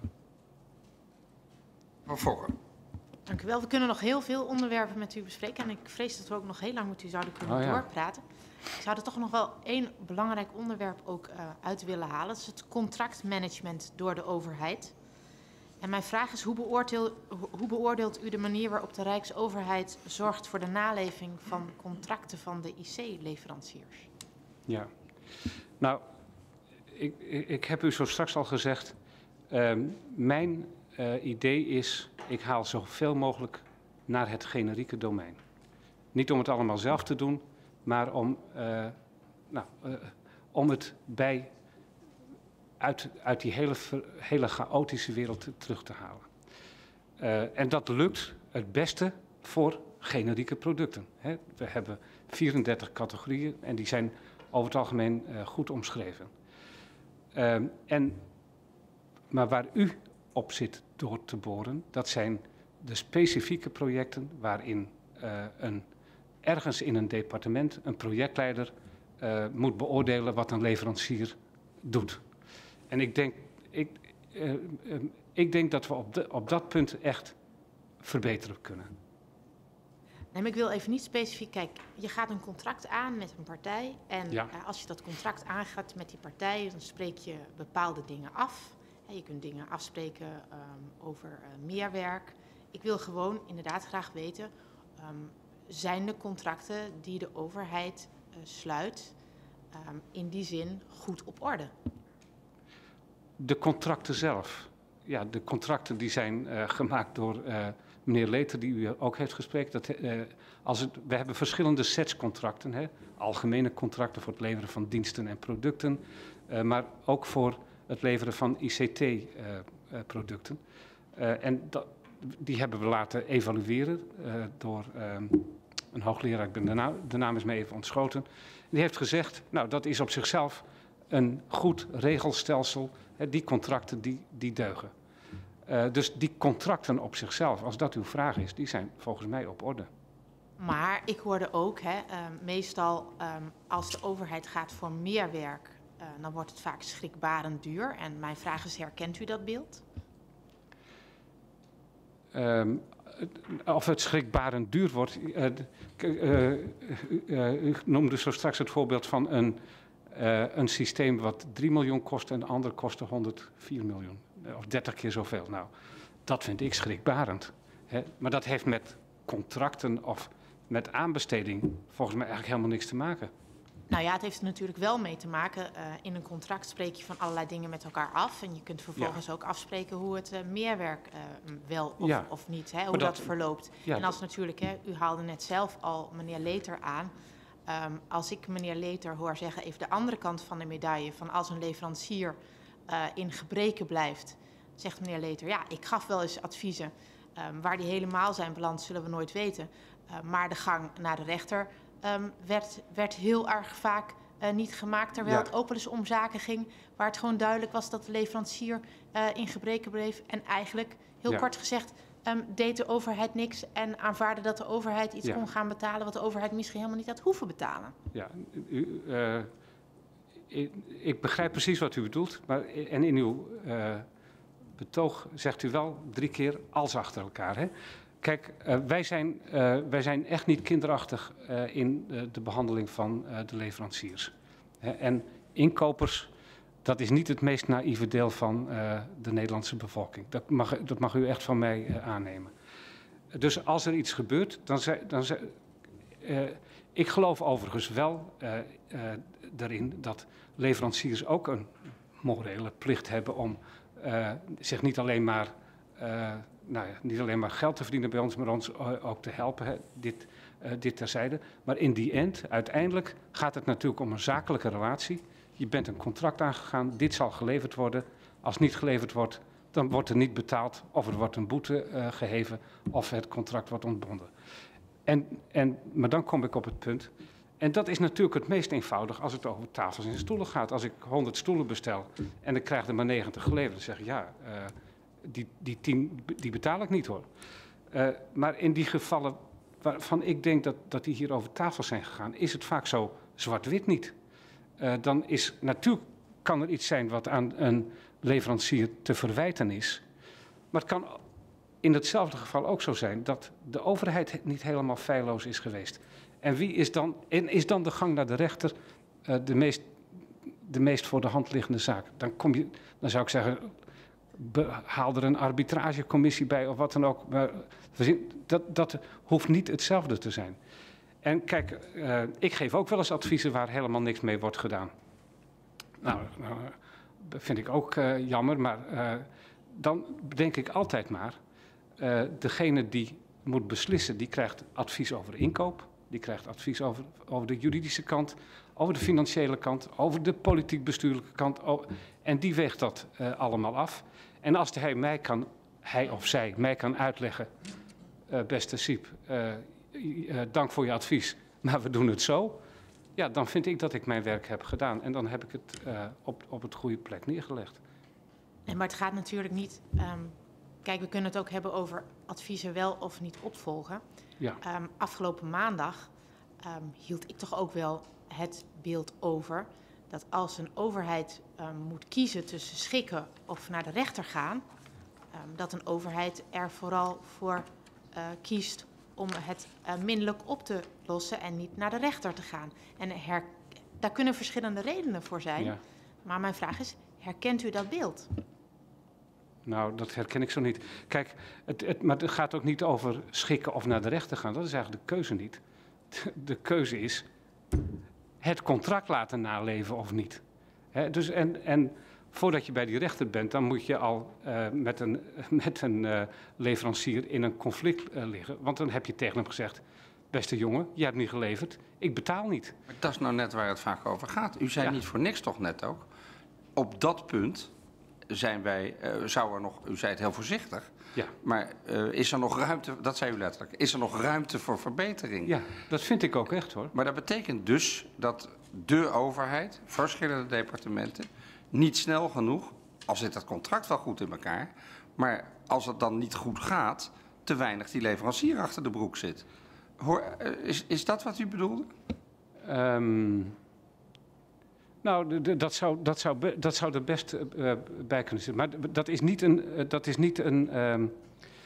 Van Fokker. Dank u wel. We kunnen nog heel veel onderwerpen met u bespreken. En ik vrees dat we ook nog heel lang met u zouden kunnen oh, ja. doorpraten. Ik zou er toch nog wel één belangrijk onderwerp ook uh, uit willen halen. Dat is het contractmanagement door de overheid. En mijn vraag is, hoe beoordeelt, hoe beoordeelt u de manier waarop de Rijksoverheid zorgt voor de naleving van contracten van de I C-leveranciers? Ja, nou, ik, ik heb u zo straks al gezegd, uh, mijn uh, idee is, ik haal zoveel mogelijk naar het generieke domein. Niet om het allemaal zelf te doen, maar om, uh, nou, uh, om het bij... Uit, uit die hele, hele chaotische wereld terug te halen. Uh, en dat lukt het beste voor generieke producten. Hè. We hebben vierendertig categorieën en die zijn over het algemeen uh, goed omschreven. Uh, en, maar waar u op zit door te boren, dat zijn de specifieke projecten waarin uh, een, ergens in een departement een projectleider uh, moet beoordelen wat een leverancier doet. En ik denk, ik, uh, uh, ik denk dat we op, de, op dat punt echt verbeteren kunnen. Nee, maar ik wil even niet specifiek... Kijk, je gaat een contract aan met een partij. En ja. uh, als je dat contract aangaat met die partij, dan spreek je bepaalde dingen af. He, je kunt dingen afspreken um, over uh, meerwerk. Ik wil gewoon inderdaad graag weten, um, zijn de contracten die de overheid uh, sluit um, in die zin goed op orde? De contracten zelf. Ja, de contracten die zijn uh, gemaakt door uh, meneer Leter, die u ook heeft gesproken. Dat, uh, als het, we hebben verschillende sets contracten. Hè? Algemene contracten voor het leveren van diensten en producten. Uh, maar ook voor het leveren van I C T-producten. Uh, uh, en dat, die hebben we laten evalueren uh, door uh, een hoogleraar. Ik ben de, naam, de naam is me even ontschoten. Die heeft gezegd, nou dat is op zichzelf een goed regelstelsel. Hè, die contracten die, die deugen. Uh, dus die contracten op zichzelf, als dat uw vraag is, die zijn volgens mij op orde. Maar ik hoorde ook, hè, uh, meestal um, als de overheid gaat voor meer werk, uh, dan wordt het vaak schrikbarend duur. En mijn vraag is, herkent u dat beeld? Um, of het schrikbarend duur wordt. Uh, uh, uh, uh, u noemde zo straks het voorbeeld van een, uh, een systeem wat drie miljoen kost en de andere kostte honderdvier miljoen. Of dertig keer zoveel. Nou, dat vind ik schrikbarend. Hè? Maar dat heeft met contracten of met aanbesteding volgens mij eigenlijk helemaal niks te maken. Nou ja, het heeft er natuurlijk wel mee te maken. Uh, in een contract spreek je van allerlei dingen met elkaar af. En je kunt vervolgens ja. ook afspreken hoe het uh, meerwerk uh, wel of, ja. of niet, hè, hoe dat, dat verloopt. Ja, en als natuurlijk, hè, u haalde net zelf al meneer Leter aan. Um, als ik meneer Leter hoor zeggen, even de andere kant van de medaille, van als een leverancier uh, in gebreken blijft, zegt meneer Leter, ja, ik gaf wel eens adviezen. Um, waar die helemaal zijn beland, zullen we nooit weten. Uh, maar de gang naar de rechter um, werd, werd heel erg vaak uh, niet gemaakt. Terwijl ja. het ook wel eens om zaken ging waar het gewoon duidelijk was dat de leverancier uh, in gebreken bleef. En eigenlijk, heel ja. kort gezegd, um, deed de overheid niks en aanvaarde dat de overheid iets ja. kon gaan betalen wat de overheid misschien helemaal niet had hoeven betalen. Ja, u, uh, ik, ik begrijp precies wat u bedoelt. Maar, en in uw uh, betoog zegt u wel drie keer als achter elkaar. Hè? Kijk, uh, wij, zijn, uh, wij zijn echt niet kinderachtig uh, in uh, de behandeling van uh, de leveranciers. Hè? En inkopers, dat is niet het meest naïeve deel van uh, de Nederlandse bevolking. Dat mag, dat mag u echt van mij uh, aannemen. Dus als er iets gebeurt, dan zei... Dan zei uh, ik geloof overigens wel uh, uh, erin dat leveranciers ook een morele plicht hebben om uh, zich niet alleen maar... Uh, Nou ja, niet alleen maar geld te verdienen bij ons, maar ons ook te helpen, hè, dit, uh, dit terzijde. Maar in die end, uiteindelijk gaat het natuurlijk om een zakelijke relatie. Je bent een contract aangegaan, dit zal geleverd worden. Als niet geleverd wordt, dan wordt er niet betaald of er wordt een boete uh, geheven of het contract wordt ontbonden. En, en, maar dan kom ik op het punt, en dat is natuurlijk het meest eenvoudig als het over tafels en stoelen gaat. Als ik honderd stoelen bestel en ik krijg er maar negentig geleverd, dan zeg ik ja... Uh, Die, die tien, die betaal ik niet hoor. Uh, maar in die gevallen waarvan ik denk dat, dat die hier over tafel zijn gegaan, is het vaak zo zwart-wit niet. Uh, dan is natuurlijk kan er iets zijn wat aan een leverancier te verwijten is. Maar het kan in hetzelfde geval ook zo zijn dat de overheid niet helemaal feilloos is geweest. En wie is dan, en is dan de gang naar de rechter uh, de, meest, de meest voor de hand liggende zaak? Dan, kom je, dan zou ik zeggen... haal er een arbitragecommissie bij of wat dan ook. Maar dat, dat hoeft niet hetzelfde te zijn. En kijk, uh, ik geef ook wel eens adviezen waar helemaal niks mee wordt gedaan. Nou, uh, dat vind ik ook uh, jammer, maar uh, dan denk ik altijd maar... Uh, degene die moet beslissen, die krijgt advies over inkoop. Die krijgt advies over, over de juridische kant, over de financiële kant, over de politiek-bestuurlijke kant. Over, en die weegt dat uh, allemaal af. En als hij, mij kan, hij of zij mij kan uitleggen, uh, beste Siep, uh, uh, dank voor je advies, maar we doen het zo. Ja, dan vind ik dat ik mijn werk heb gedaan. En dan heb ik het uh, op, op het goede plek neergelegd. Nee, maar het gaat natuurlijk niet... Um, kijk, we kunnen het ook hebben over adviezen wel of niet opvolgen. Ja. Um, afgelopen maandag um, hield ik toch ook wel het beeld over... dat als een overheid um, moet kiezen tussen schikken of naar de rechter gaan... Um, dat een overheid er vooral voor uh, kiest om het uh, minderlijk op te lossen en niet naar de rechter te gaan. En her, daar kunnen verschillende redenen voor zijn. Ja. Maar mijn vraag is, herkent u dat beeld? Nou, dat herken ik zo niet. Kijk, het, het, maar het gaat ook niet over schikken of naar de rechter gaan. Dat is eigenlijk de keuze niet. De, de keuze is het contract laten naleven of niet. He, dus en, en voordat je bij die rechter bent, dan moet je al uh, met een, met een uh, leverancier in een conflict uh, liggen. Want dan heb je tegen hem gezegd, beste jongen, jij hebt niet geleverd, ik betaal niet. Maar dat is nou net waar het vaak over gaat. U zei ja. niet voor niks toch net ook. Op dat punt zijn wij, uh, zou er nog, u zei het heel voorzichtig, ja. maar uh, is er nog ruimte, dat zei u letterlijk, is er nog ruimte voor verbetering? Ja, dat vind ik ook echt hoor. Maar dat betekent dus dat de overheid, verschillende departementen, niet snel genoeg, al zit het contract wel goed in elkaar, maar als het dan niet goed gaat, te weinig die leverancier achter de broek zit. Hoor, is, is dat wat u bedoelde? Um, nou, dat zou, dat, zou, dat zou er best uh, bij kunnen zitten. Maar dat is niet een... Uh, dat is niet een um,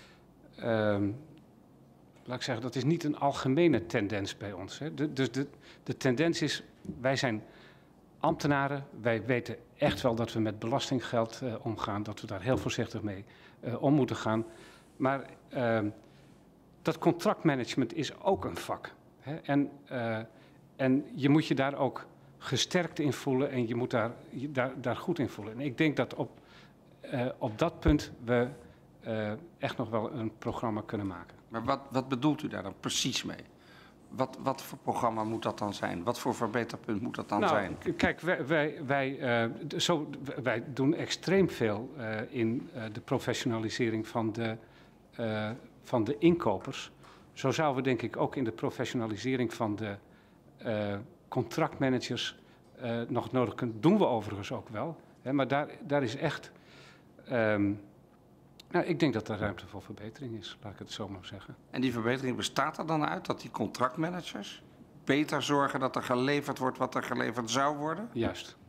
um, laat ik zeggen, dat is niet een algemene tendens bij ons. Hè. De, dus de, de tendens is, wij zijn ambtenaren, wij weten echt wel dat we met belastinggeld uh, omgaan, dat we daar heel voorzichtig mee uh, om moeten gaan. Maar uh, dat contractmanagement is ook een vak. Hè. En, uh, en je moet je daar ook gesterkt in voelen en je moet daar, je, daar, daar goed in voelen. En ik denk dat op, uh, op dat punt we uh, echt nog wel een programma kunnen maken. Maar wat, wat bedoelt u daar dan precies mee? Wat, wat voor programma moet dat dan zijn? Wat voor verbeterpunt moet dat dan nou, zijn? K- kijk, wij, wij, wij, uh, zo, wij doen extreem veel uh, in uh, de professionalisering van de, uh, van de inkopers. Zo zouden we denk ik ook in de professionalisering van de uh, contractmanagers uh, nog nodig kunnen. Doen we overigens ook wel. Hè, maar daar, daar is echt... Um, nou, ik denk dat er ruimte voor verbetering is, laat ik het zo maar zeggen. En die verbetering bestaat er dan uit dat die contractmanagers beter zorgen dat er geleverd wordt wat er geleverd zou worden? Juist.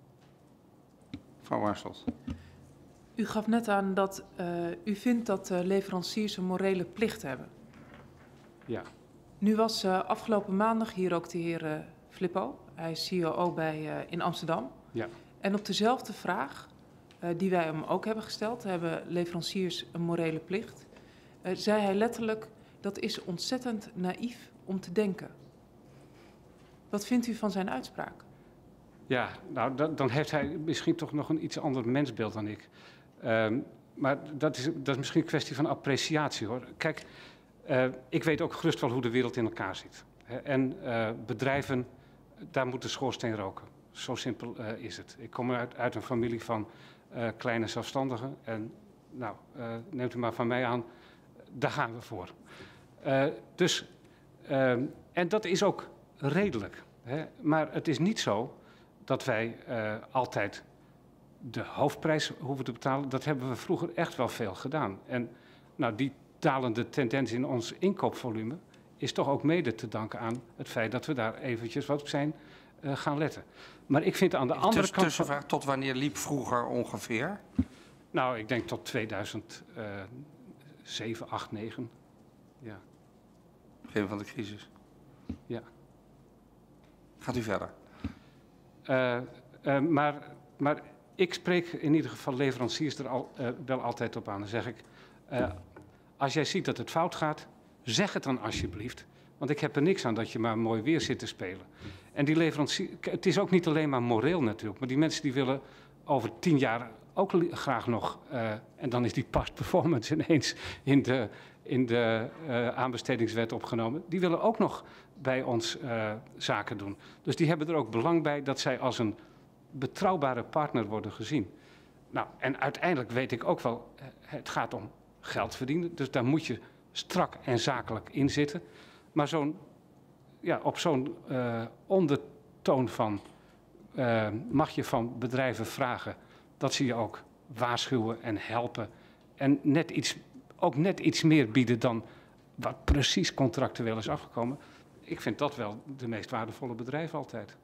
Van Warschot. U gaf net aan dat uh, u vindt dat uh, leveranciers een morele plicht hebben. Ja. Nu was uh, afgelopen maandag hier ook de heer uh, Flippo. Hij is C E O bij, uh, in Amsterdam. Ja. En op dezelfde vraag, uh, die wij hem ook hebben gesteld, hebben leveranciers een morele plicht, uh, zei hij letterlijk, dat is ontzettend naïef om te denken. Wat vindt u van zijn uitspraak? Ja, nou, dan, dan heeft hij misschien toch nog een iets ander mensbeeld dan ik. Um, maar dat is, dat is misschien een kwestie van appreciatie, hoor. Kijk, uh, ik weet ook gerust wel hoe de wereld in elkaar zit. Hè. En uh, bedrijven, daar moet de schoorsteen roken. Zo simpel uh, is het. Ik kom uit, uit een familie van uh, kleine zelfstandigen. En nou, uh, neemt u maar van mij aan, daar gaan we voor. Uh, dus, uh, en dat is ook redelijk. Hè. Maar het is niet zo dat wij uh, altijd de hoofdprijs hoeven te betalen. Dat hebben we vroeger echt wel veel gedaan. En nou, die dalende tendens in ons inkoopvolume is toch ook mede te danken aan het feit dat we daar eventjes wat op zijn uh, gaan letten. Maar ik vind aan de andere Tuss, kant... Tussenvraag, tot wanneer liep vroeger ongeveer? Nou, ik denk tot tweeduizend zeven, acht, negen. Ja. Begin van de crisis. Ja. Gaat u verder. Uh, uh, maar, maar ik spreek in ieder geval leveranciers er al, uh, wel altijd op aan. Dan zeg ik, uh, als jij ziet dat het fout gaat, zeg het dan alsjeblieft. Want ik heb er niks aan dat je maar mooi weer zit te spelen. En die leveranciers, het is ook niet alleen maar moreel natuurlijk, maar die mensen die willen over tien jaar ook graag nog, uh, en dan is die past performance ineens in de, in de uh, aanbestedingswet opgenomen, die willen ook nog bij ons uh, zaken doen. Dus die hebben er ook belang bij dat zij als een betrouwbare partner worden gezien. Nou, en uiteindelijk weet ik ook wel, het gaat om geld verdienen, dus daar moet je strak en zakelijk in zitten. Maar zo'n, ja, op zo'n uh, ondertoon van uh, mag je van bedrijven vragen dat ze je ook waarschuwen en helpen. En net iets, ook net iets meer bieden dan wat precies contractueel is afgekomen. Ik vind dat wel de meest waardevolle bedrijven altijd.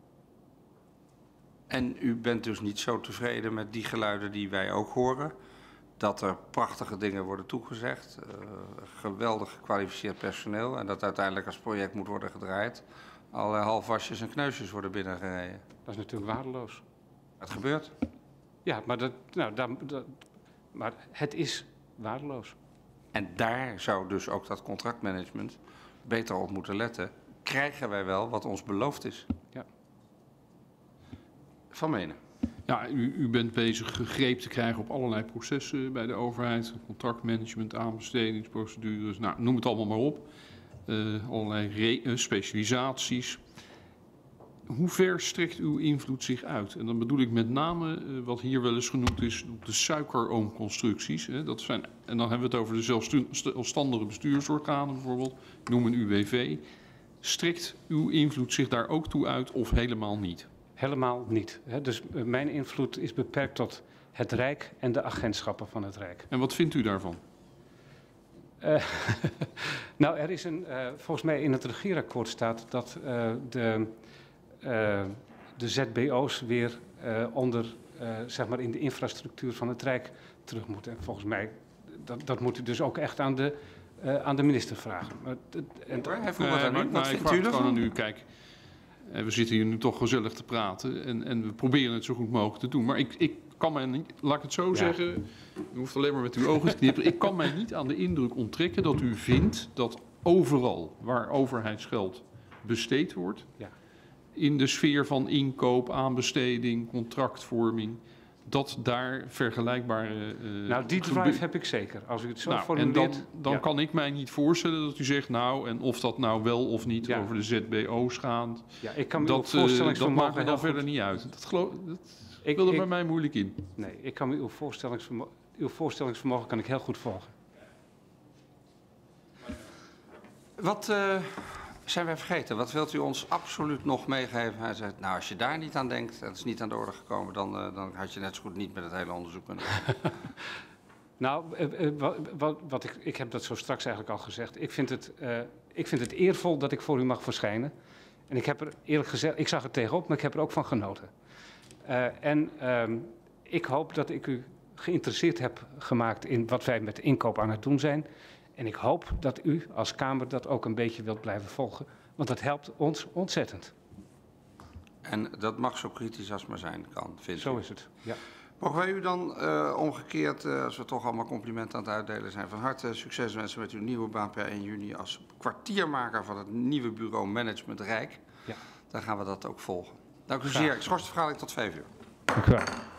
En u bent dus niet zo tevreden met die geluiden die wij ook horen? Dat er prachtige dingen worden toegezegd, uh, geweldig gekwalificeerd personeel en dat uiteindelijk als project moet worden gedraaid, allerlei halfwasjes en kneusjes worden binnengereden. Dat is natuurlijk waardeloos. Het gebeurt. Ja, maar, dat, nou, dat, dat, maar het is waardeloos. En daar zou dus ook dat contractmanagement beter op moeten letten. Krijgen wij wel wat ons beloofd is? Ja. Van Menen. Ja, u, u bent bezig greep te krijgen op allerlei processen bij de overheid. Contractmanagement, aanbestedingsprocedures, nou, noem het allemaal maar op. Uh, allerlei re- uh, specialisaties. Hoe ver strekt uw invloed zich uit? En dan bedoel ik met name uh, wat hier wel eens genoemd is de suikeroomconstructies. Hè. Dat zijn, en dan hebben we het over de zelfstandige bestuursorganen bijvoorbeeld. Ik noem een U W V. Strekt uw invloed zich daar ook toe uit of helemaal niet? Helemaal niet. Hè. Dus uh, mijn invloed is beperkt tot het Rijk en de agentschappen van het Rijk. En wat vindt u daarvan? Uh, nou, er is een, uh, volgens mij in het regeerakkoord staat dat uh, de, uh, de Z B O's weer uh, onder, uh, zeg maar in de infrastructuur van het Rijk terug moeten. En volgens mij, dat, dat moet u dus ook echt aan de, uh, aan de minister vragen. Maar, en, Hij vroeg uh, wat maar, Wat vindt u ervan? Aan u, kijk, we zitten hier nu toch gezellig te praten en, en we proberen het zo goed mogelijk te doen. Maar ik, ik kan mij niet, laat ik het zo ja. zeggen, u hoeft alleen maar met uw ogen te knipperen. Ik kan mij niet aan de indruk onttrekken dat u vindt dat overal waar overheidsgeld besteed wordt, ja. in de sfeer van inkoop, aanbesteding, contractvorming, dat daar vergelijkbare... Uh, nou, die drive heb ik zeker. Als u het zo nou, formuleert... En dan, dan ja. kan ik mij niet voorstellen dat u zegt, nou, en of dat nou wel of niet ja. over de Z B O's gaat, ja, ik kan me dat, uh, dat maakt me dan verder niet uit. Dat, geloof, dat ik, wil er bij mij moeilijk in. Nee, ik kan me uw voorstellingsvermogen, uw voorstellingsvermogen kan ik heel goed volgen. Wat uh, zijn wij vergeten? Wat wilt u ons absoluut nog meegeven? Hij zegt, nou, als je daar niet aan denkt, dat is niet aan de orde gekomen, dan, uh, dan had je net zo goed niet met het hele onderzoek kunnen doen. Nou, uh, uh, wat, wat, wat ik, ik heb dat zo straks eigenlijk al gezegd. Ik vind, het, uh, ik vind het eervol dat ik voor u mag verschijnen. En ik heb er eerlijk gezegd, ik zag er tegenop, maar ik heb er ook van genoten. Uh, en uh, ik hoop dat ik u geïnteresseerd heb gemaakt in wat wij met inkoop aan het doen zijn. En ik hoop dat u als Kamer dat ook een beetje wilt blijven volgen. Want dat helpt ons ontzettend. En dat mag zo kritisch als maar zijn kan, vind ik. Zo is het, ja. Mogen wij u dan uh, omgekeerd, uh, als we toch allemaal complimenten aan het uitdelen zijn, van harte succes wensen met uw nieuwe baan per één juni als kwartiermaker van het nieuwe bureau Management Rijk. Ja. Dan gaan we dat ook volgen. Dank u zeer. Ik schors de vergadering tot vijf uur. Dank u wel.